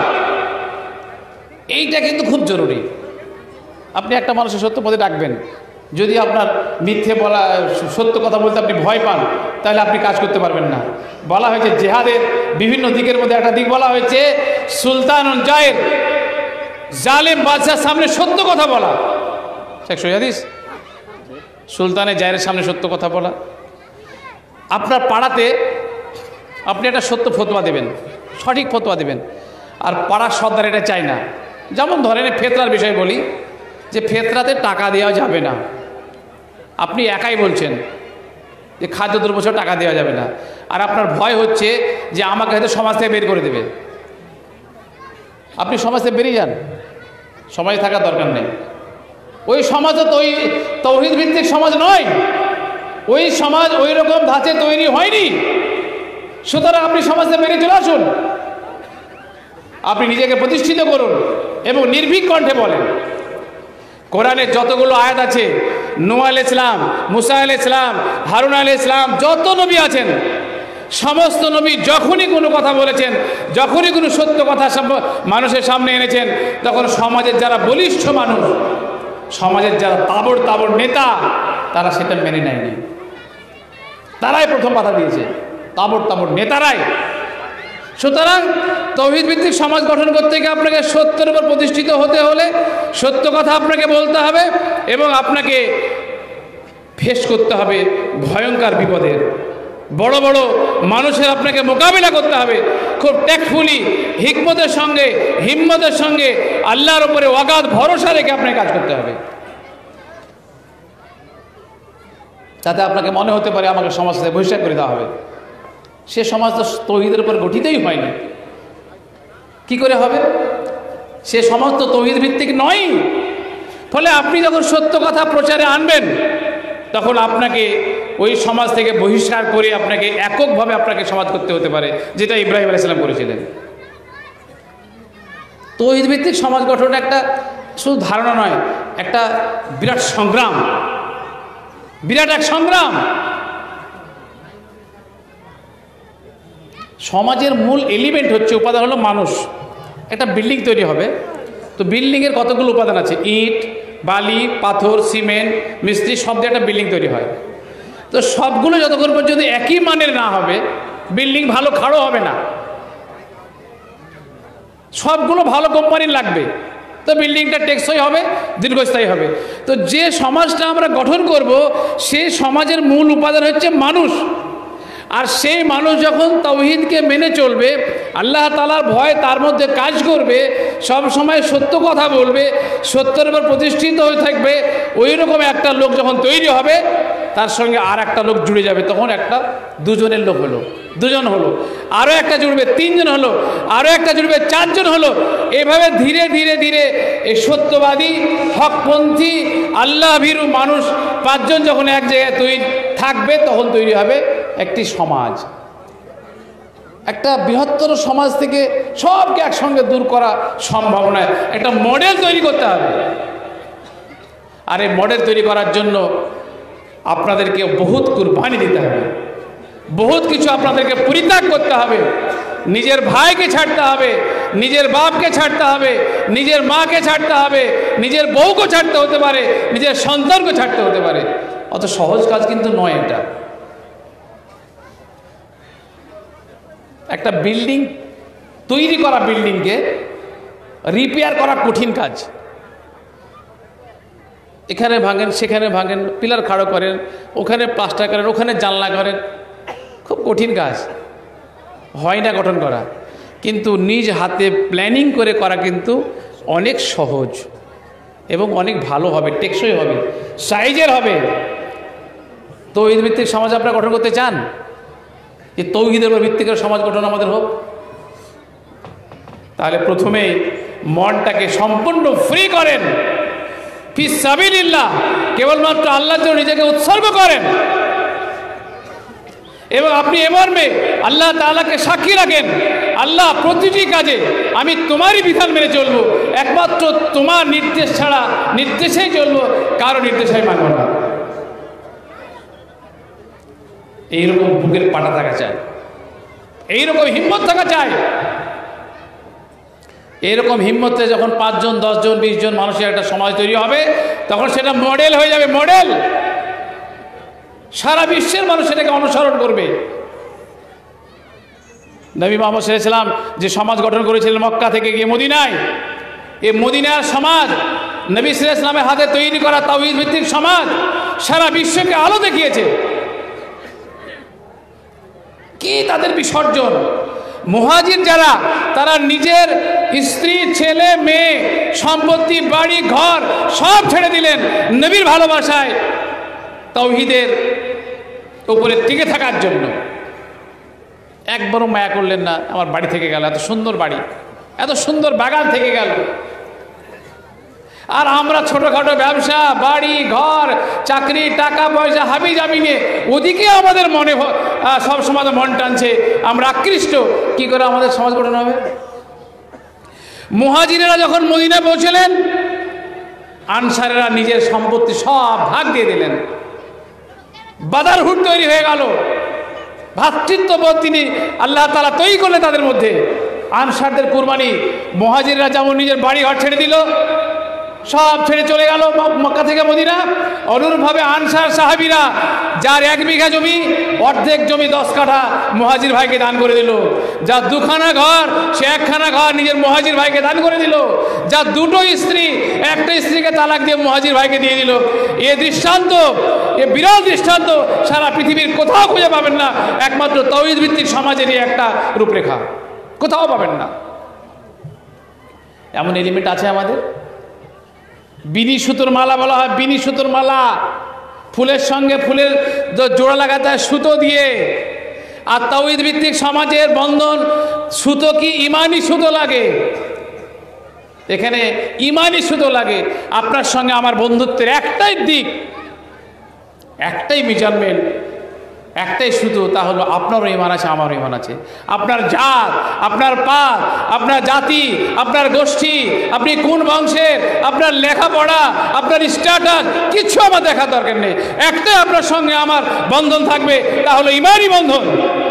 এইটা কিন্তু খুব জরুরি। আপনি একটা মানুষের সত্য পথে ডাকবেন, যদি আপনার মিথ্যে বলা, সত্য কথা বলতে আপনি ভয় পান, তাহলে আপনি কাজ করতে পারবেন না। বলা হয়েছে জেহাদের বিভিন্ন দিকের মধ্যে একটা দিক বলা হয়েছে সুলতান জায়ের, জালেম বাদশার সামনে সত্য কথা বলা। শেখ সৈয়াদিস সুলতানের জায়ের সামনে সত্য কথা বলা। আপনার পাড়াতে আপনি একটা সত্য ফতোয়া দেবেন, সঠিক ফতোয়া দেবেন, আর পাড়ার সর্দার এটা চাই না। যেমন ধরেন ফেতরার বিষয় বলি, যে ফেতরাতে টাকা দেওয়া যাবে না, আপনি একাই বলছেন যে খাদ্যদ্রব্য সব টাকা দেওয়া যাবে না, আর আপনার ভয় হচ্ছে যে আমাকে হয়তো সমাজ থেকে বের করে দেবে। আপনি সমাজ থেকে বেরিয়ে যান, সমাজে থাকার দরকার নেই। ওই সমাজও তো ওই তৌহিদ ভিত্তিক সমাজ নয়, ওই সমাজ ওই রকম ধাঁচে তৈরি হয়নি। সুতরাং আপনি সমাজ থেকে বেরিয়ে চলে আসুন, আপনি নিজেকে প্রতিষ্ঠিত করুন এবং নির্ভীক কণ্ঠে বলেন। কোরআনের যতগুলো আয়াত আছে, নূহ আলাইহিস সালাম, মুসা আলাইহিস সালাম, হারুন আলাইহিস সালাম, যত নবী আছেন, সমস্ত নবী যখনই কোনো কথা বলেছেন, যখনই কোনো সত্য কথা মানুষের সামনে এনেছেন, তখন সমাজের যারা বলিষ্ঠ মানুষ, সমাজের যারা তাবড় তাবড় নেতা, তারা সেটা মেনে নেয়নি। তারাই প্রথম বাধা দিয়েছে, তাবড় তাবড় নেতারাই। সুতরাং তৌহিদ ভিত্তিক সমাজ গঠন করতে গিয়ে আপনাকে সত্যের উপর প্রতিষ্ঠিত হতে হলে সত্য কথা আপনাকে বলতে হবে এবং আপনাকে ফেস করতে হবে ভয়ঙ্কর বিপদের। বড় বড় মানুষের আপনাকে মোকাবিলা করতে হবে খুব ট্যাক্টফুলি, হিকমতের সঙ্গে, হিম্মতের সঙ্গে, আল্লাহর উপরে অগাধ ভরসা রেখে আপনাকে কাজ করতে হবে, যাতে আপনাকে মনে হতে পারে আমাকে সমাজ থেকে বহিষ্কার করে দেওয়া হবে। সে সমাজ তো তৌহিদের উপর গঠিতই হয়নি, কি করে হবে? সে সমাজ তো তৌহিদ ভিত্তিক নয়। ফলে আপনি যখন সত্য কথা প্রচারে আনবেন, তখন আপনাকে ওই সমাজ থেকে বহিষ্কার করে আপনাকে এককভাবে আপনাকে সমাজ করতে হতে পারে, যেটা ইব্রাহিম আলাইহিস সালাম করেছিলেন। তৌহিদ ভিত্তিক সমাজ গঠন একটা শুধু ধারণা নয়, একটা বিরাট সংগ্রাম, বিরাট এক সংগ্রাম। সমাজের মূল এলিমেন্ট হচ্ছে, উপাদান হলো মানুষ। একটা বিল্ডিং তৈরি হবে, তো বিল্ডিংয়ের কতগুলো উপাদান আছে, ইট, বালি, পাথর, সিমেন্ট, মিস্ত্রি, সব দিয়ে একটা বিল্ডিং তৈরি হয়। তো সবগুলো যতক্ষণ পর্যন্ত একই মানের না হবে, বিল্ডিং ভালো খাড়ো হবে না। সবগুলো ভালো কোম্পানির লাগবে, তো বিল্ডিংটা টেকসই হবে, দীর্ঘস্থায়ী হবে। তো যে সমাজটা আমরা গঠন করব, সেই সমাজের মূল উপাদান হচ্ছে মানুষ। আর সেই মানুষ যখন তাওহীদকে মেনে চলবে, আল্লাহ তাআলার ভয় তার মধ্যে কাজ করবে, সব সময় সত্য কথা বলবে, সত্যের উপর প্রতিষ্ঠিত হয়ে থাকবে, ওই রকম একটা লোক যখন তৈরি হবে তার সঙ্গে আর একটা লোক জুড়ে যাবে, তখন একটা দুজনের লোক হলো, দুজন হলো, আরও একটা জুড়বে তিনজন হলো, আরও একটা জুড়বে চারজন হলো। এভাবে ধীরে ধীরে ধীরে এই সত্যবাদী হকপন্থী আল্লাহ ভীরু মানুষ পাঁচজন যখন এক জায়গায় তৈরি থাকবে তখন তৈরি হবে একটি সমাজ। একটা বৃহত্তর সমাজ থেকে সবকে একসঙ্গে দূর করা সম্ভব নয়, একটা মডেল তৈরি করতে হবে। আর এই মডেল তৈরি করার জন্য আপনাদেরকে বহুত কুরবানি দিতে হবে, বহুত কিছু আপনাদেরকে পরিত্যাগ করতে হবে। নিজের ভাইকে ছাড়তে হবে, নিজের বাপকে ছাড়তে হবে, নিজের মাকে ছাড়তে হবে, নিজের বউকে ছাড়তে হতে পারে, নিজের সন্তানকে ছাড়তে হতে পারে। অত সহজ কাজ কিন্তু নয় এটা। একটা বিল্ডিং তৈরি করা, বিল্ডিংকে রিপেয়ার করা কঠিন কাজ। এখানে ভাঙেন, সেখানে ভাঙেন, পিলার খাড়ো করেন, ওখানে প্লাস্টার করেন, ওখানে জানলা করেন, খুব কঠিন কাজ, হয় না গঠন করা। কিন্তু নিজ হাতে প্ল্যানিং করে করা কিন্তু অনেক সহজ এবং অনেক ভালো হবে, টেকসই হবে, সাইজের হবে। তৌহিদ ভিত্তিক সমাজ আপনারা গঠন করতে চান? যে তৌহিদের উপর ভিত্তি করে সমাজ গঠন আমাদের হোক। তাহলে প্রথমেই মনটাকে সম্পূর্ণ ফ্রি করেন, ফি সাবিলিল্লাহ, কেবলমাত্র আল্লাহর জন্য নিজেকে উৎসর্গ করেন। এবং আপনি এমর্মে আল্লাহ তাআলাকে সাক্ষী রাখেন, আল্লাহ প্রতিটি কাজে আমি তোমারই বিধান মেনে চলবো, একমাত্র তোমার নির্দেশ ছাড়া নির্দেশেই চলবো, কারো নির্দেশই মানব না। এইরকম বুকের পাটা থাকা চাই, এইরকম হিম্মত থাকা চাই। এরকম হিম্মতে যখন পাঁচজন দশজন বিশ জন মানুষের একটা সমাজ তৈরি হবে, তখন সেটা মডেল হয়ে যাবে, মডেল। সারা বিশ্বের মানুষ সেটাকে অনুসরণ করবে। নবী মুহাম্মদ সাল্লাল্লাহু আলাইহি ওয়াসাল্লাম যে সমাজ গঠন করেছিলেন মক্কা থেকে গিয়ে মদিনায়, এই মদিনার সমাজ নবী সাল্লাল্লাহু আলাইহি ওয়াসাল্লামের হাতে তৈরি করা তাওহীদ ভিত্তিক সমাজ সারা বিশ্বকে আলো দেখিয়েছে। কি তাদের বিসর্জন! মুহাজির যারা, তারা নিজের স্ত্রী, ছেলে, মেয়ে, সম্পত্তি, বাড়ি, ঘর সব ছেড়ে দিলেন নবীর ভালোবাসায়, তাওহীদের উপরে টিকে থাকার জন্য। একবারও মায়া করলেন না আমার বাড়ি থেকে গেল, এত সুন্দর বাড়ি, এত সুন্দর বাগান থেকে গেল। আর আমরা ছোটোখাটো ব্যবসা, বাড়ি, ঘর, চাকরি, টাকা পয়সা হাবি জাবি নিয়ে ওদিকে আমাদের মনে সব সময় মন টানছে, আমরা আকৃষ্ট। কি করে আমাদের সমাজ গঠন হবে? মুহাজিরেরা যখন মদিনায় পৌঁছলেন, আনসারেরা নিজের সম্পত্তি সব ভাগ দিয়ে দিলেন, বাদারহুড তৈরি হয়ে গেল। ভ্রাতৃত্ববোধ তিনি আল্লাহ তাআলা তৈরি করলেন তাদের মধ্যে। আনসারদের কুরবানি, মুহাজিররা যেমন নিজের বাড়ি ঘর ছেড়ে দিল, সব ছেড়ে চলে গেল মক্কা থেকে মদিনা, অনুরূপভাবে আনসার সাহাবীরা যার এক বিঘা জমি, অর্ধেক জমি দশ কাঠা মুহাজির ভাইকে দান করে দিল। যার দুখানা ঘর, সে একখানা ঘর নিজের মুহাজির ভাইকে দান করে দিল। যার দুটো স্ত্রী, একটা স্ত্রীকে তালাক দিয়ে মুহাজির ভাইকে দিয়ে দিল। এ দৃষ্টান্ত, এ বিরল দৃষ্টান্ত সারা পৃথিবীর কোথাও খুঁজে পাবেন না, একমাত্র তাওহীদ ভিত্তিক সমাজেরই একটা রূপরেখা, কোথাও পাবেন না। এমন এলিমেন্ট আছে আমাদের। বিনি সুতোর মালা বলা হয়, বিনি সুতোর মালা, ফুলের সঙ্গে ফুলের জোড়া লাগাতে হয় সুতো দিয়ে। আর তাওহীদ ভিত্তিক সমাজের বন্ধন, সুতো কি ইমানি সুতো লাগে, এখানে ইমানি সুতো লাগে। আপনার সঙ্গে আমার বন্ধুত্বের একটাই দিক, একটাই মেজারমেন্ট, একটাই সুতো, তা হলো আপনারও ইমান আছে, আমারও ইমান আছে। আপনার জাত, আপনার পাত, আপনার জাতি, আপনার গোষ্ঠী, আপনি কোন বংশের, আপনার লেখাপড়া, আপনার স্ট্যাটাস, কিছু আমার দেখার দরকার নেই। একটাই আপনার সঙ্গে আমার বন্ধন থাকবে, তা হলো ইমানই বন্ধন।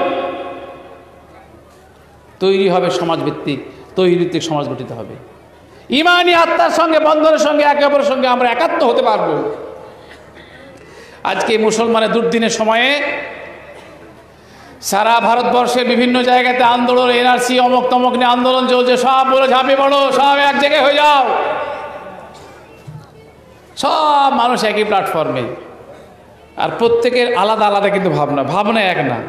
তৈরি হবে সমাজভিত্তিক, তৈরি ভিত্তিক সমাজ গঠিত হবে। ইমানি আত্মার সঙ্গে বন্ধনের সঙ্গে একে অপরের সঙ্গে আমরা একাত্ম হতে পারবো। আজকে মুসলমানের দুর্দিনের সময়ে সারা ভারতবর্ষের বিভিন্ন জায়গাতে আন্দোলন, এনআরসি, অমক তমক নিয়ে আন্দোলন চলছে। সব বলে ঝাঁপিয়ে পড়ো, সব এক জায়গায় হয়ে যাও, সব মানুষ একই প্ল্যাটফর্মে। আর প্রত্যেকের আলাদা আলাদা কিন্তু ভাবনা, ভাবনা এক না।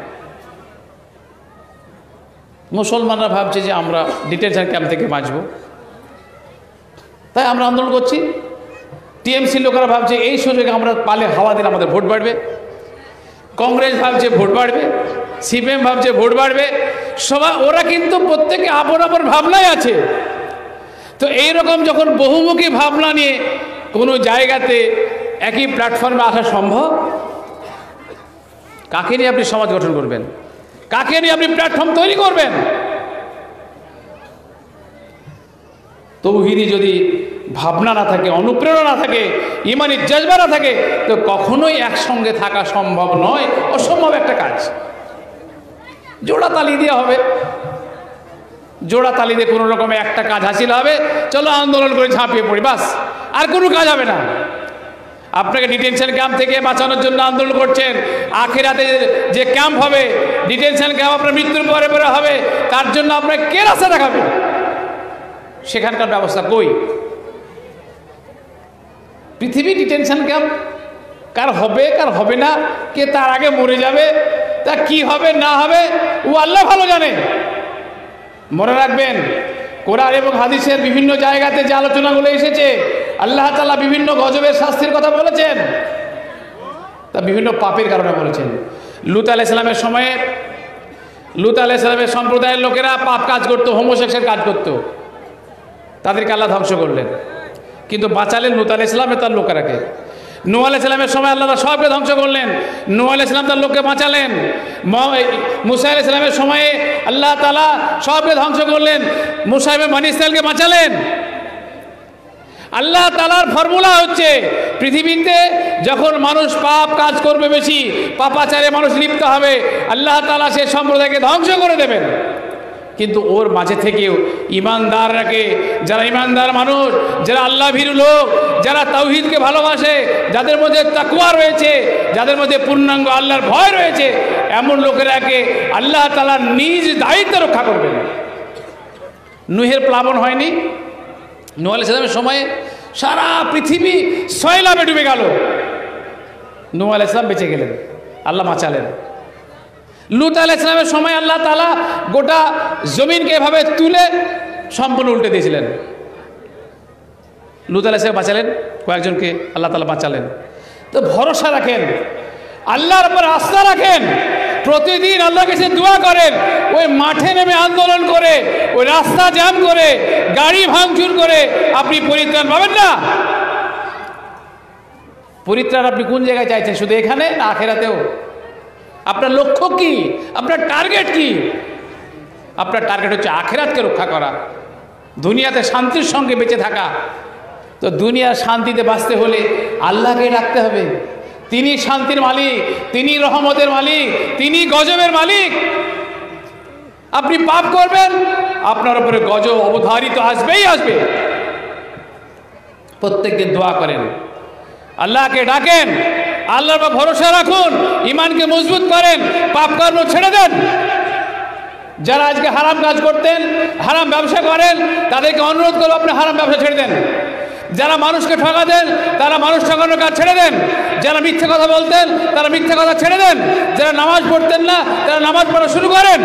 মুসলমানরা ভাবছে যে আমরা ডিটেনশন ক্যাম্প থেকে বাঁচবো, তাই আমরা আন্দোলন করছি। টিএমসি লোকেরা ভাবছে এই সুযোগে আমরা পালে হাওয়া দিলে আমাদের ভোট বাড়বে, কংগ্রেস ভাবছে ভোট বাড়বে, সিপিএম ভাবছে ভোট বাড়বে, সবাই ওরা কিন্তু প্রত্যেকে আপন আপন ভাবনায় আছে। তো এইরকম যখন বহুমুখী ভাবনা নিয়ে কোনো জায়গাতে একই প্ল্যাটফর্মে আসা সম্ভব, কাকে নিয়ে আপনি সমাজ গঠন করবেন, কাকে নিয়ে আপনি প্ল্যাটফর্ম তৈরি করবেন? তৌহিদি যদি ভাবনা না থাকে, অনুপ্রেরণা না থাকে, ইমানি জজবা না থাকে, তো কখনোই একসঙ্গে থাকা সম্ভব নয়, অসম্ভব একটা কাজ। জোড়া তালি দেওয়া হবে, জোড়া তালি দিয়ে কোনো রকমে একটা কাজ হাসিল হবে, চলো আন্দোলন করে ঝাঁপিয়ে পড়ি, বাস, আর কোনো কাজ হবে না। আপনাকে ডিটেনশন ক্যাম্প থেকে বাঁচানোর জন্য আন্দোলন করছেন, আখিরাতে যে ক্যাম্প হবে, ডিটেনশন ক্যাম্প আপনার মৃত্যুর পরে পরে হবে, তার জন্য আপনাকে কে রাস্তা দেখাবে? সেখানকার ব্যবস্থা কই? পৃথিবী ডিটেনশন ক্যাম্প, কার হবে কার হবে না, কে তার আগে মরে যাবে, তা কি হবে না হবে ও আল্লাহ ভালো জানে। মনে রাখবেন, কোরআন এবং হাদিসের বিভিন্ন জায়গাতে যে আলোচনাগুলো এসেছে, আল্লাহ তাআলা বিভিন্ন গজবের শাস্তির কথা বলেছেন, তা বিভিন্ন পাপের কারণে বলেছেন। লূত আলাইহিস সালামের সময়ে লূত আলাইহিস সালামের সম্প্রদায়ের লোকেরা পাপ কাজ করতো, হোমোসেক্সের কাজ করতো, তাদেরকে আল্লাহ ধ্বংস করলেন, কিন্তু বাঁচালেন লূত আলাইহিস সালাম তার লোকেরাকে। নূহ আলাইহিস সালামের সময় আল্লাহ সবকে ধ্বংস করলেন, নূহ আলাইহিস সালাম তার লোককে বাঁচালেন। মুসা আলাইহিস সালামের সময়ে আল্লাহ তাআলা সবকে ধ্বংস করলেন, মুসা এবং বনী ইসরাঈলকে বাঁচালেন। আল্লাহ তাআলার ফর্মুলা হচ্ছে, পৃথিবীতে যখন মানুষ পাপ কাজ করবে, বেশি পাপাচারে মানুষ লিপ্ত হবে, আল্লাহ তাআলা সে সম্প্রদায়কে ধ্বংস করে দেবেন। কিন্তু ওর মাঝে থেকেও ইমানদাররাকে, যারা ইমানদার মানুষ, যারা আল্লাহ ভীরু লোক, যারা তাওহীদকে ভালোবাসে, যাদের মধ্যে তাকওয়া রয়েছে, যাদের মধ্যে পূর্ণাঙ্গ আল্লাহর ভয় রয়েছে, এমন লোকেরাকে আল্লাহ তাআলা নিজ দায়িত্বে রক্ষা করবেন। নূহের প্লাবন হয়নি? নূহ আলাইহিস সালামের সময়ে সারা পৃথিবী সয়লাবে ডুবে গেল, নূহ আলাইহিস সালাম বেঁচে গেলেন, আল্লাহ বাঁচালেন। লূত আলাইহিস সালামের সময় আল্লাহ তাআলা গোটা জমিনকে এভাবে তুলে সম্পূর্ণ উল্টে দিয়েছিলেন, লূত আলাইহিস সালাম বাঁচালেন, কয়েকজনকে আল্লাহ তাআলা বাঁচালেন। তো ভরসা রাখেন, আল্লাহর উপর আস্থা রাখেন, প্রতিদিন আল্লাহর কাছে দোয়া করেন। ওই মাঠে নেমে আন্দোলন করে, ওই রাস্তা জ্যাম করে, গাড়ি ভাঙচুর করে আপনি পরিত্রাণ পাবেন না। পরিত্রাণ আপনি কোন জায়গায় চাইছেন? শুধু এখানে না আখিরাতেও? আপনার লক্ষ্য কি? আপনার টার্গেট কি? আপনার টার্গেট হচ্ছে আখিরাতকে রক্ষা করা, দুনিয়াতে শান্তির সঙ্গে বেঁচে থাকা। তো দুনিয়ার শান্তিতে বাঁচতে হলে আল্লাহকে ডাকতে হবে, তিনি শান্তির মালিক, তিনি রহমতের মালিক, তিনি গজবের মালিক। আপনি পাপ করবেন, আপনার উপরে গজব অবধারিত আসবেই আসবে। প্রত্যেকদিন দোয়া করেন, আল্লাহকে ডাকেন, আল্লাহর উপর ভরসা রাখুন, ইমানকে মজবুত করেন, পাপ কর্ম ছেড়ে দেন। যারা আজকে হারাম কাজ করতেন, হারাম ব্যবসা করেন, তাদেরকে অনুরোধ করবো আপনি হারাম ব্যবসা ছেড়ে দেন। যারা মানুষকে ঠকাতেন, তারা মানুষ ঠকানোর কাজ ছেড়ে দেন। যারা মিথ্যে কথা বলতেন, তারা মিথ্যে কথা ছেড়ে দেন। যারা নামাজ পড়তেন না, তারা নামাজ পড়া শুরু করেন।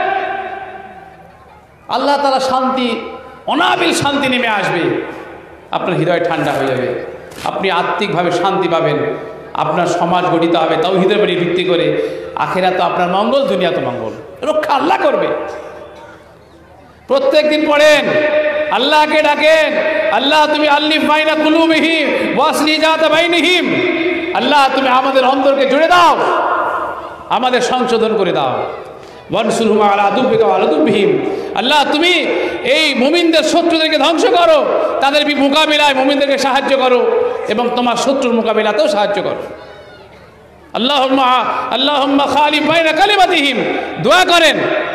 আল্লাহ তাআলা শান্তি, অনাবিল শান্তি নেমে আসবে, আপনার হৃদয় ঠান্ডা হয়ে যাবে, আপনি আত্মিকভাবে শান্তি পাবেন, আপনার সমাজ গঠিত হবে তাওহীদের উপর ভিত্তি করে। আখিরাত তো আপনার মঙ্গল, দুনিয়া তো মঙ্গল, রক্ষা আল্লাহ করবে। প্রত্যেক দিন পড়েন, আল্লাহকে ডাকেন, আল্লাহ তুমি আল্লিফ বাইনা কুলুবিহিম ওয়াসলি যাতা বাইনিহিম, আল্লাহ তুমি আমাদের অন্তরকে জুড়ে দাও, আমাদের সংশোধন করে দাও। ওয়ানসুরহুম আলা আদুবিকা ওয়া আদুবিহিম, আল্লাহ তুমি এই মুমিনদের শত্রুদেরকে ধ্বংস করো, তাদের মোকাবিলায় মুমিনদেরকে সাহায্য করো এবং তোমার শত্রুর মোকাবিলাতেও সাহায্য করো। আল্লাহুম্মা আল্লাহুম্মা খালিফ বাইনা কালিমাতিহিম, দোয়া করেন,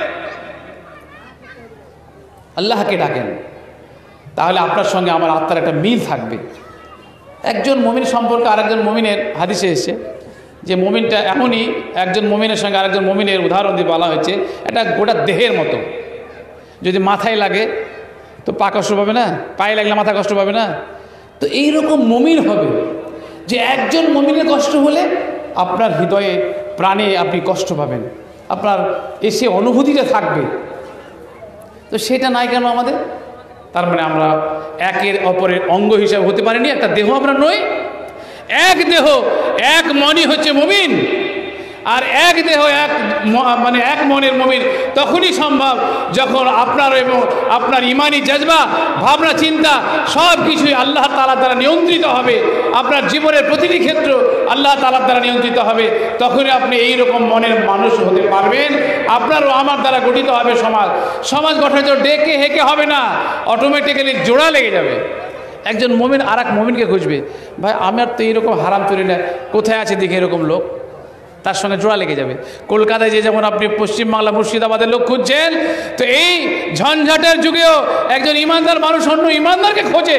আল্লাহকে ডাকেন, তাহলে আপনার সঙ্গে আমার আত্মার একটা মিল থাকবে। একজন মুমিন সম্পর্কে আরেকজন মুমিনের হাদিসে এসেছে যে মুমিনটা এমনই, একজন মুমিনের সঙ্গে আরেকজন মুমিনের উদাহরণ দিয়ে বলা হয়েছে একটা গোটা দেহের মতো। যদি মাথায় লাগে তো পা কষ্ট পাবে না, পায়ে লাগলে মাথা কষ্ট পাবে না। তো এইরকম মুমিন হবে যে একজন মুমিনের কষ্ট হলে আপনার হৃদয়ে প্রাণে আপনি কষ্ট পাবেন, আপনার এসে অনুভূতিটা থাকবে। তো সেটা নাই কেন আমাদের? তার মানে আমরা একের অপরের অঙ্গ হিসাবে হতে পারিনি, একটা দেহ আমরা নই। এক দেহ এক মনই হচ্ছে মুমিন, আর এক দেহ এক মানে এক মনের মুমিন তখনই সম্ভব যখন আপনার এবং আপনার ইমানি জজবা, ভাবনা, চিন্তা সব কিছুই আল্লাহ তাআলা দ্বারা নিয়ন্ত্রিত হবে। আপনার জীবনের প্রতিটি ক্ষেত্র আল্লাহ তাআলা দ্বারা নিয়ন্ত্রিত হবে। তখনই আপনি এই রকম মনের মানুষ হতে পারবেন। আপনারও আমার দ্বারা গঠিত হবে সমাজ। সমাজ গঠনের জন্য ডেকে হেঁকে হবে না, অটোমেটিক্যালি জোড়া লেগে যাবে। একজন মুমিন আর এক মুমিনকে খুঁজবে, ভাই আমার তো এইরকম হারাম চুরি না, কোথায় আছে দেখে এরকম লোক, তার সঙ্গে জোড়া লেগে যাবে। কলকাতায় যে যেমন আপনি পশ্চিমবাংলা মুর্শিদাবাদের লোক খুঁজছেন, তো এই ঝঞ্ঝাটের যুগেও একজন ইমানদার মানুষ অন্য ইমানদারকে খোঁজে।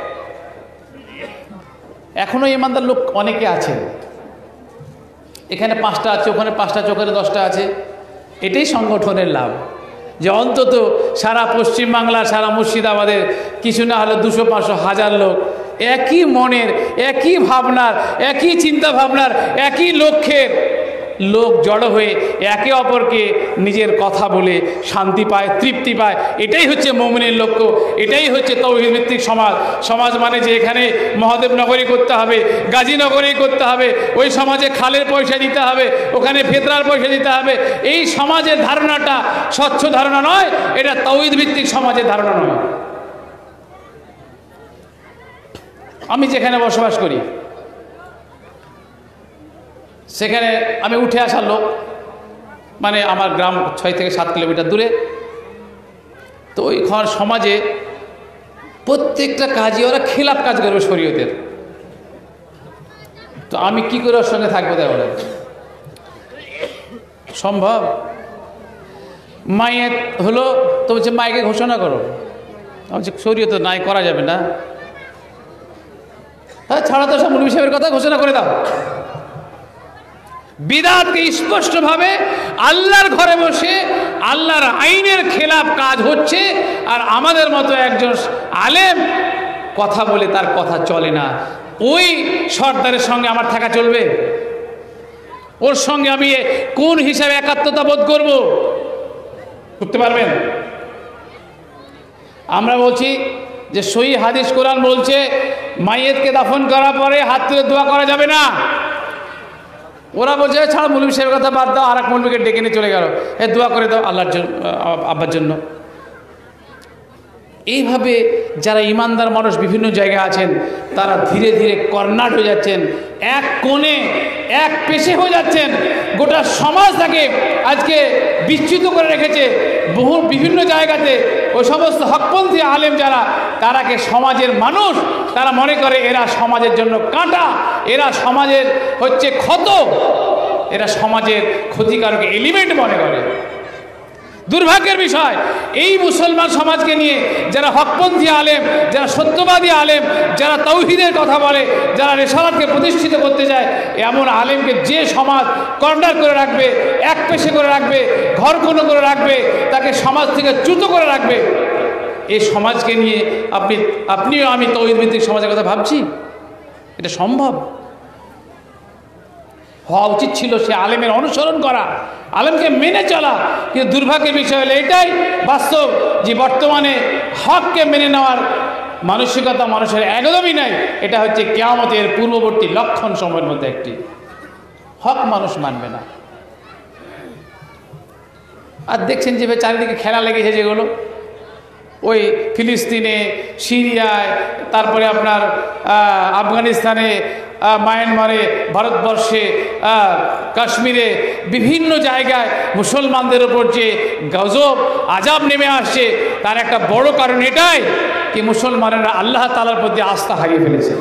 এখনো ইমানদার লোক অনেকে আছে, এখানে পাঁচটা আছে, ওখানে পাঁচটা আছে, ওখানে দশটা আছে। এটাই সংগঠনের লাভ, যে অন্তত সারা পশ্চিমবাংলা, সারা মুর্শিদাবাদের কিছু না হলে দুশো পাঁচশো হাজার লোক একই মনের, একই ভাবনার, একই চিন্তা ভাবনার, একই লক্ষ্যের লোক জড়ো হয়ে একে অপরকে নিজের কথা বলে শান্তি পায়, তৃপ্তি পায়। এটাই হচ্ছে মুমিনের লক্ষ্য, এটাই হচ্ছে তাওহীদ ভিত্তিক সমাজ। সমাজ মানে যে এখানে মহাদেবনগরী করতে হবে, গাজীনগরী করতে হবে, ওই সমাজে খালের পয়সা দিতে হবে, ওখানে ফেতরার পয়সা দিতে হবে, এই সমাজের ধারণাটা স্বচ্ছ ধারণা নয়, এটা তাওহীদ ভিত্তিক সমাজের ধারণা নয়। আমি যেখানে বসবাস করি সেখানে আমি উঠে আসা লোক, মানে আমার গ্রাম ছয় থেকে সাত কিলোমিটার দূরে। তো ওই সমাজে প্রত্যেকটা কাজই ওরা খেলাপ কাজ করবে শরীয়তের। তো আমি কি করে ওর সঙ্গে থাকবো তাহলে? সম্ভব? মায়ের হলো তো বলছে মাইকে ঘোষণা করো, বলছে শরীয়ত নাই, করা যাবে না। হ্যাঁ ছাড়া তো সব মৌলভী সাহেবের কথা ঘোষণা করে দাও। বিদআতকে স্পষ্টভাবে আল্লাহর ঘরে বসে আল্লাহর আইনের খেলাফ কাজ হচ্ছে, আর আমাদের মতো একজন আলেম কথা বলে তার কথা চলে না। ওই সর্দারের সঙ্গে আমার থাকা চলবে? ওর সঙ্গে আমি কোন হিসাবে একাত্মতা বোধ করব? করতে পারবেন? আমরা বলছি যে সহি হাদিস কোরআন বলছে মাইয়েতকে দাফন করার পরে হাত তুলে দোয়া করা যাবে না। ওরা বলছে ছাড়া মৌলভী সাহেবের কথা বাদ দাও, আর এক মৌলভীকে ডেকে নিয়ে চলে গেল, এ দোয়া করে দাও আল্লাহর জন্য, আব্বার জন্য। এইভাবে যারা ইমানদার মানুষ বিভিন্ন জায়গায় আছেন তারা ধীরে ধীরে কর্নাট হয়ে যাচ্ছেন, এক কোণে এক পেশে হয়ে যাচ্ছেন। গোটা সমাজ তাকে আজকে বিচ্যুত করে রেখেছে। বহু বিভিন্ন জায়গাতে ওই সমস্ত হকপন্থী আলেম যারা, তারাকে সমাজের মানুষ, তারা মনে করে এরা সমাজের জন্য কাঁটা, এরা সমাজের হচ্ছে ক্ষত, এরা সমাজের ক্ষতিকারক এলিমেন্ট মনে করে। দুর্ভাগ্যের বিষয়, এই মুসলমান সমাজকে নিয়ে যারা হকপন্থী আলেম, যারা সত্যবাদী আলেম, যারা তাওহীদের কথা বলে, যারা রিসালাতকে প্রতিষ্ঠিত করতে যায়, এমন আলেমকে যে সমাজ কর্নার করে রাখবে, এক পেশে করে রাখবে, ঘর কোনো করে রাখবে, তাকে সমাজ থেকে চ্যুত করে রাখবে, এই সমাজকে নিয়ে আপনি আপনিও আমি তাওহীদ ভিত্তিক সমাজের কথা ভাবছি? এটা সম্ভব? হওয়া উচিত ছিল সে আলেমের অনুসরণ করা, আলেমকে মেনে চলা। কিন্তু দুর্ভাগ্যের বিষয় হলো এটাই বাস্তব, যে বর্তমানে হককে মেনে নেওয়ার মানসিকতা মানুষের একদমই নাই। এটা হচ্ছে কিয়ামতের পূর্ববর্তী লক্ষণ সময়ের মধ্যে একটি। হক মানুষ মানবে না। আর দেখছেন যে চারিদিকে খেলা লেগেছে যেগুলো, ওই ফিলিস্তিনে, সিরিয়ায়, তারপরে আপনার আফগানিস্তানে, মায়ানমারে, ভারতবর্ষে, কাশ্মীরে, বিভিন্ন জায়গায় মুসলমানদের ওপর যে গজব আযাব নেমে আসছে, তার একটা বড় কারণ এটাই কি মুসলমানেরা আল্লাহ তাআলার প্রতি আস্থা হারিয়ে ফেলেছে।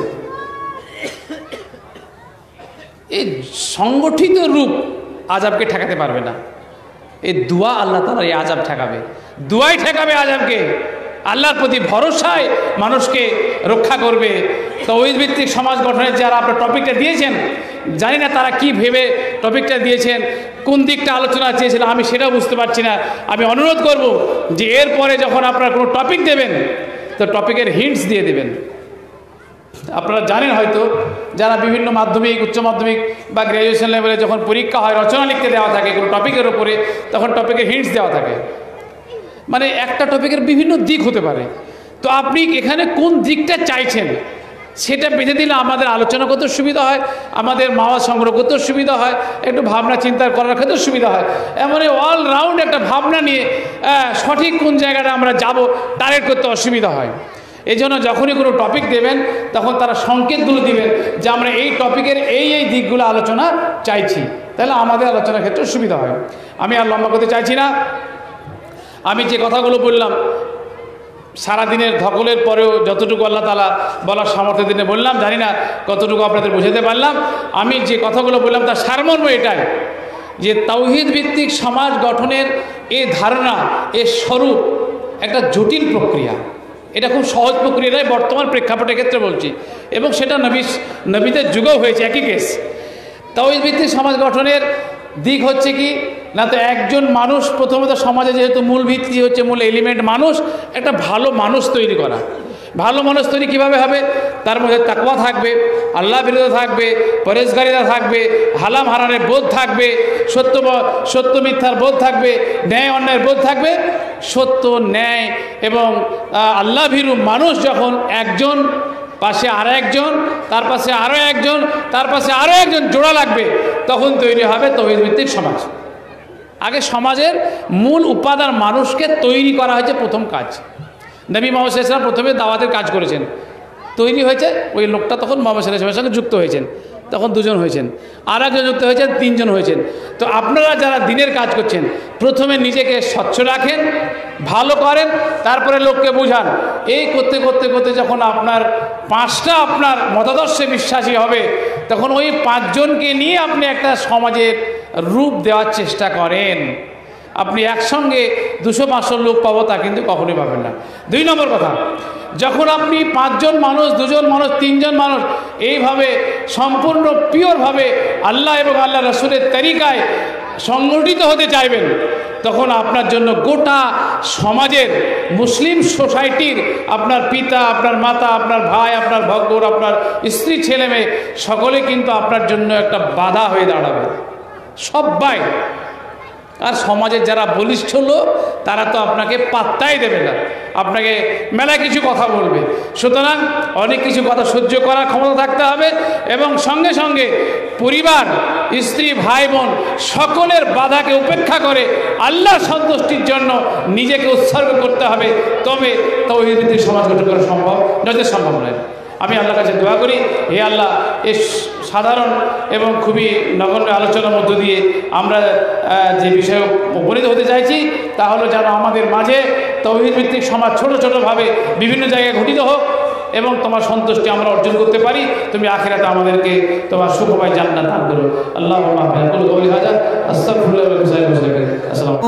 এই সংগঠিত রূপ আযাবকে ঠেকাতে পারবে না। এই দোয়া আল্লাহ তাআলা এই আযাব ঠেকাবে, দোয়াই ঠেকাবে আযাবকে। আল্লাহর প্রতি ভরসায় মানুষকে রক্ষা করবে। তাওহীদ ভিত্তিক সমাজ গঠনের যারা আপনার টপিকটা দিয়েছেন, জানি না তারা কি ভেবে টপিকটা দিয়েছেন, কোন দিকটা আলোচনা চেয়েছিলেন আমি সেটাও বুঝতে পারছি না। আমি অনুরোধ করব যে এরপরে যখন আপনারা কোনো টপিক দেবেন তো টপিকের হিন্টস দিয়ে দেবেন। আপনারা জানেন হয়তো, যারা বিভিন্ন মাধ্যমিক, উচ্চ মাধ্যমিক বা গ্র্যাজুয়েশন লেভেলে যখন পরীক্ষা হয়, রচনা লিখতে দেওয়া থাকে কোনো টপিকের ওপরে, তখন টপিকের হিন্টস দেওয়া থাকে। মানে একটা টপিকের বিভিন্ন দিক হতে পারে, তো আপনি এখানে কোন দিকটা চাইছেন সেটা বেঁধে দিলে আমাদের আলোচনা করতে সুবিধা হয়, আমাদের মাওয়া সংগ্রহ করতেও সুবিধা হয়, একটু ভাবনা চিন্তা করার ক্ষেত্রেও সুবিধা হয়। এমন অল রাউন্ড একটা ভাবনা নিয়ে সঠিক কোন জায়গাটা আমরা যাব টার্গেট করতে অসুবিধা হয়। এই জন্য যখনই কোনো টপিক দেবেন তখন তারা সংকেতগুলো দিবেন যে আমরা এই টপিকের এই এই দিকগুলো আলোচনা চাইছি, তাহলে আমাদের আলোচনার ক্ষেত্রে সুবিধা হয়। আমি আর লম্বা করতে চাইছি না। আমি যে কথাগুলো বললাম সারাদিনের ধকলের পরেও যতটুকু আল্লাহ তাআলা বলার সামর্থ্য দিনে বললাম, জানি না কতটুকু আপনাদের বোঝাতে পারলাম। আমি যে কথাগুলো বললাম তার সারমর্ম এটাই যে তাওহীদ ভিত্তিক সমাজ গঠনের এ ধারণা, এর স্বরূপ একটা জটিল প্রক্রিয়া। এটা খুব সহজ প্রক্রিয়া নয়, বর্তমান প্রেক্ষাপটের ক্ষেত্রে বলছি, এবং সেটা নবী নবীদের যুগেও হয়েছে একই কেস। তাওহীদ ভিত্তিক সমাজ গঠনের দিক হচ্ছে কি না, তো একজন মানুষ প্রথমত সমাজে যেহেতু মূল ভিত্তি হচ্ছে, মূল এলিমেন্ট মানুষ, একটা ভালো মানুষ তৈরি করা। ভালো মানুষ তৈরি কীভাবে হবে? তার মধ্যে তাকওয়া থাকবে, আল্লাহ বিরোধী থাকবে, পরেজগারিতা থাকবে, হালাম হারানের বোধ থাকবে, সত্য সত্য মিথ্যার বোধ থাকবে, ন্যায় অন্যায়ের বোধ থাকবে। সত্য, ন্যায় এবং আল্লাহ ভীরু মানুষ যখন একজন পাশে আরও একজন, তার পাশে আরও একজন, তার পাশে আরও একজন জোড়া লাগবে, তখন তৈরি হবে তাওহীদ ভিত্তিক সমাজ। আগে সমাজের মূল উপাদান মানুষকে তৈরি করা হয়েছে প্রথম কাজ। নবী মুহাম্মদ সাল্লাল্লাহু আলাইহি ওয়াসাল্লাম প্রথমে দাওয়াতের কাজ করেছেন, তৈরি হয়েছে ওই লোকটা, তখন মুহাম্মদ সাল্লাল্লাহু আলাইহি ওয়াসাল্লামের সঙ্গে যুক্ত হয়েছেন, তখন দুজন হয়েছেন, আর একজন যুক্ত হয়েছেন, তিনজন হয়েছেন। তো আপনারা যারা দিনের কাজ করছেন প্রথমে নিজেকে স্বচ্ছ রাখেন, ভালো করেন, তারপরে লোককে বোঝান। এই করতে করতে করতে যখন আপনার পাঁচটা আপনার মতাদর্শে বিশ্বাসী হবে, তখন ওই পাঁচজনকে নিয়ে আপনি একটা সমাজের রূপ দেওয়ার চেষ্টা করেন। আপনি একসঙ্গে দুশো পাঁচশো লোক পাবো তা কিন্তু কখনোই পাবেন না। দুই নম্বর কথা, যখন আপনি পাঁচজন মানুষ, দুজন মানুষ, তিনজন মানুষ এইভাবে সম্পূর্ণ পিওরভাবে আল্লাহ এবং আল্লাহ রাসূলের তরিকায় সংগঠিত হতে চাইবেন, তখন আপনার জন্য গোটা সমাজের মুসলিম সোসাইটির আপনার পিতা, আপনার মাতা, আপনার ভাই, আপনার ভগ্ন, আপনার স্ত্রী, ছেলে মেয়ে সকলে কিন্তু আপনার জন্য একটা বাধা হয়ে দাঁড়াবে, সবাই। আর সমাজের যারা বলিষ্ঠ লোক তারা তো আপনাকে পাত্তাই দেবে না, আপনাকে মেলা কিছু কথা বলবে। সুতরাং অনেক কিছু কথা সহ্য করার ক্ষমতা থাকতে হবে, এবং সঙ্গে সঙ্গে পরিবার, স্ত্রী, ভাই বোন সকলের বাধাকে উপেক্ষা করে আল্লাহর সন্তুষ্টির জন্য নিজেকে উৎসর্গ করতে হবে। তবে তাওহীদ ভিত্তিক সমাজ গঠন করা সম্ভব, নয়তো সম্ভব নয়। আমি আল্লাহর কাছে দোয়া করি, হে আল্লাহ, এই সাধারণ এবং খুবই নগণ্য আলোচনার মধ্য দিয়ে আমরা যে বিষয়ে উপনীত হতে চাইছি তা হলো যেন আমাদের মাঝে তাওহীদ ভিত্তিক সমাজ ছোট ছোটোভাবে বিভিন্ন জায়গায় ঘটিত হোক, এবং তোমার সন্তুষ্টি আমরা অর্জন করতে পারি। তুমি আখিরাতে আমাদেরকে তোমার সুখময় জান্নাত দান করো। আল্লাহুম্মা বিল কওলি হাযা আস্তাগফিরুল্লাহ ওয়া আতুবু ইলাইহি। আসসালামু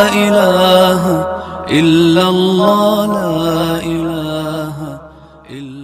আলাইকুম।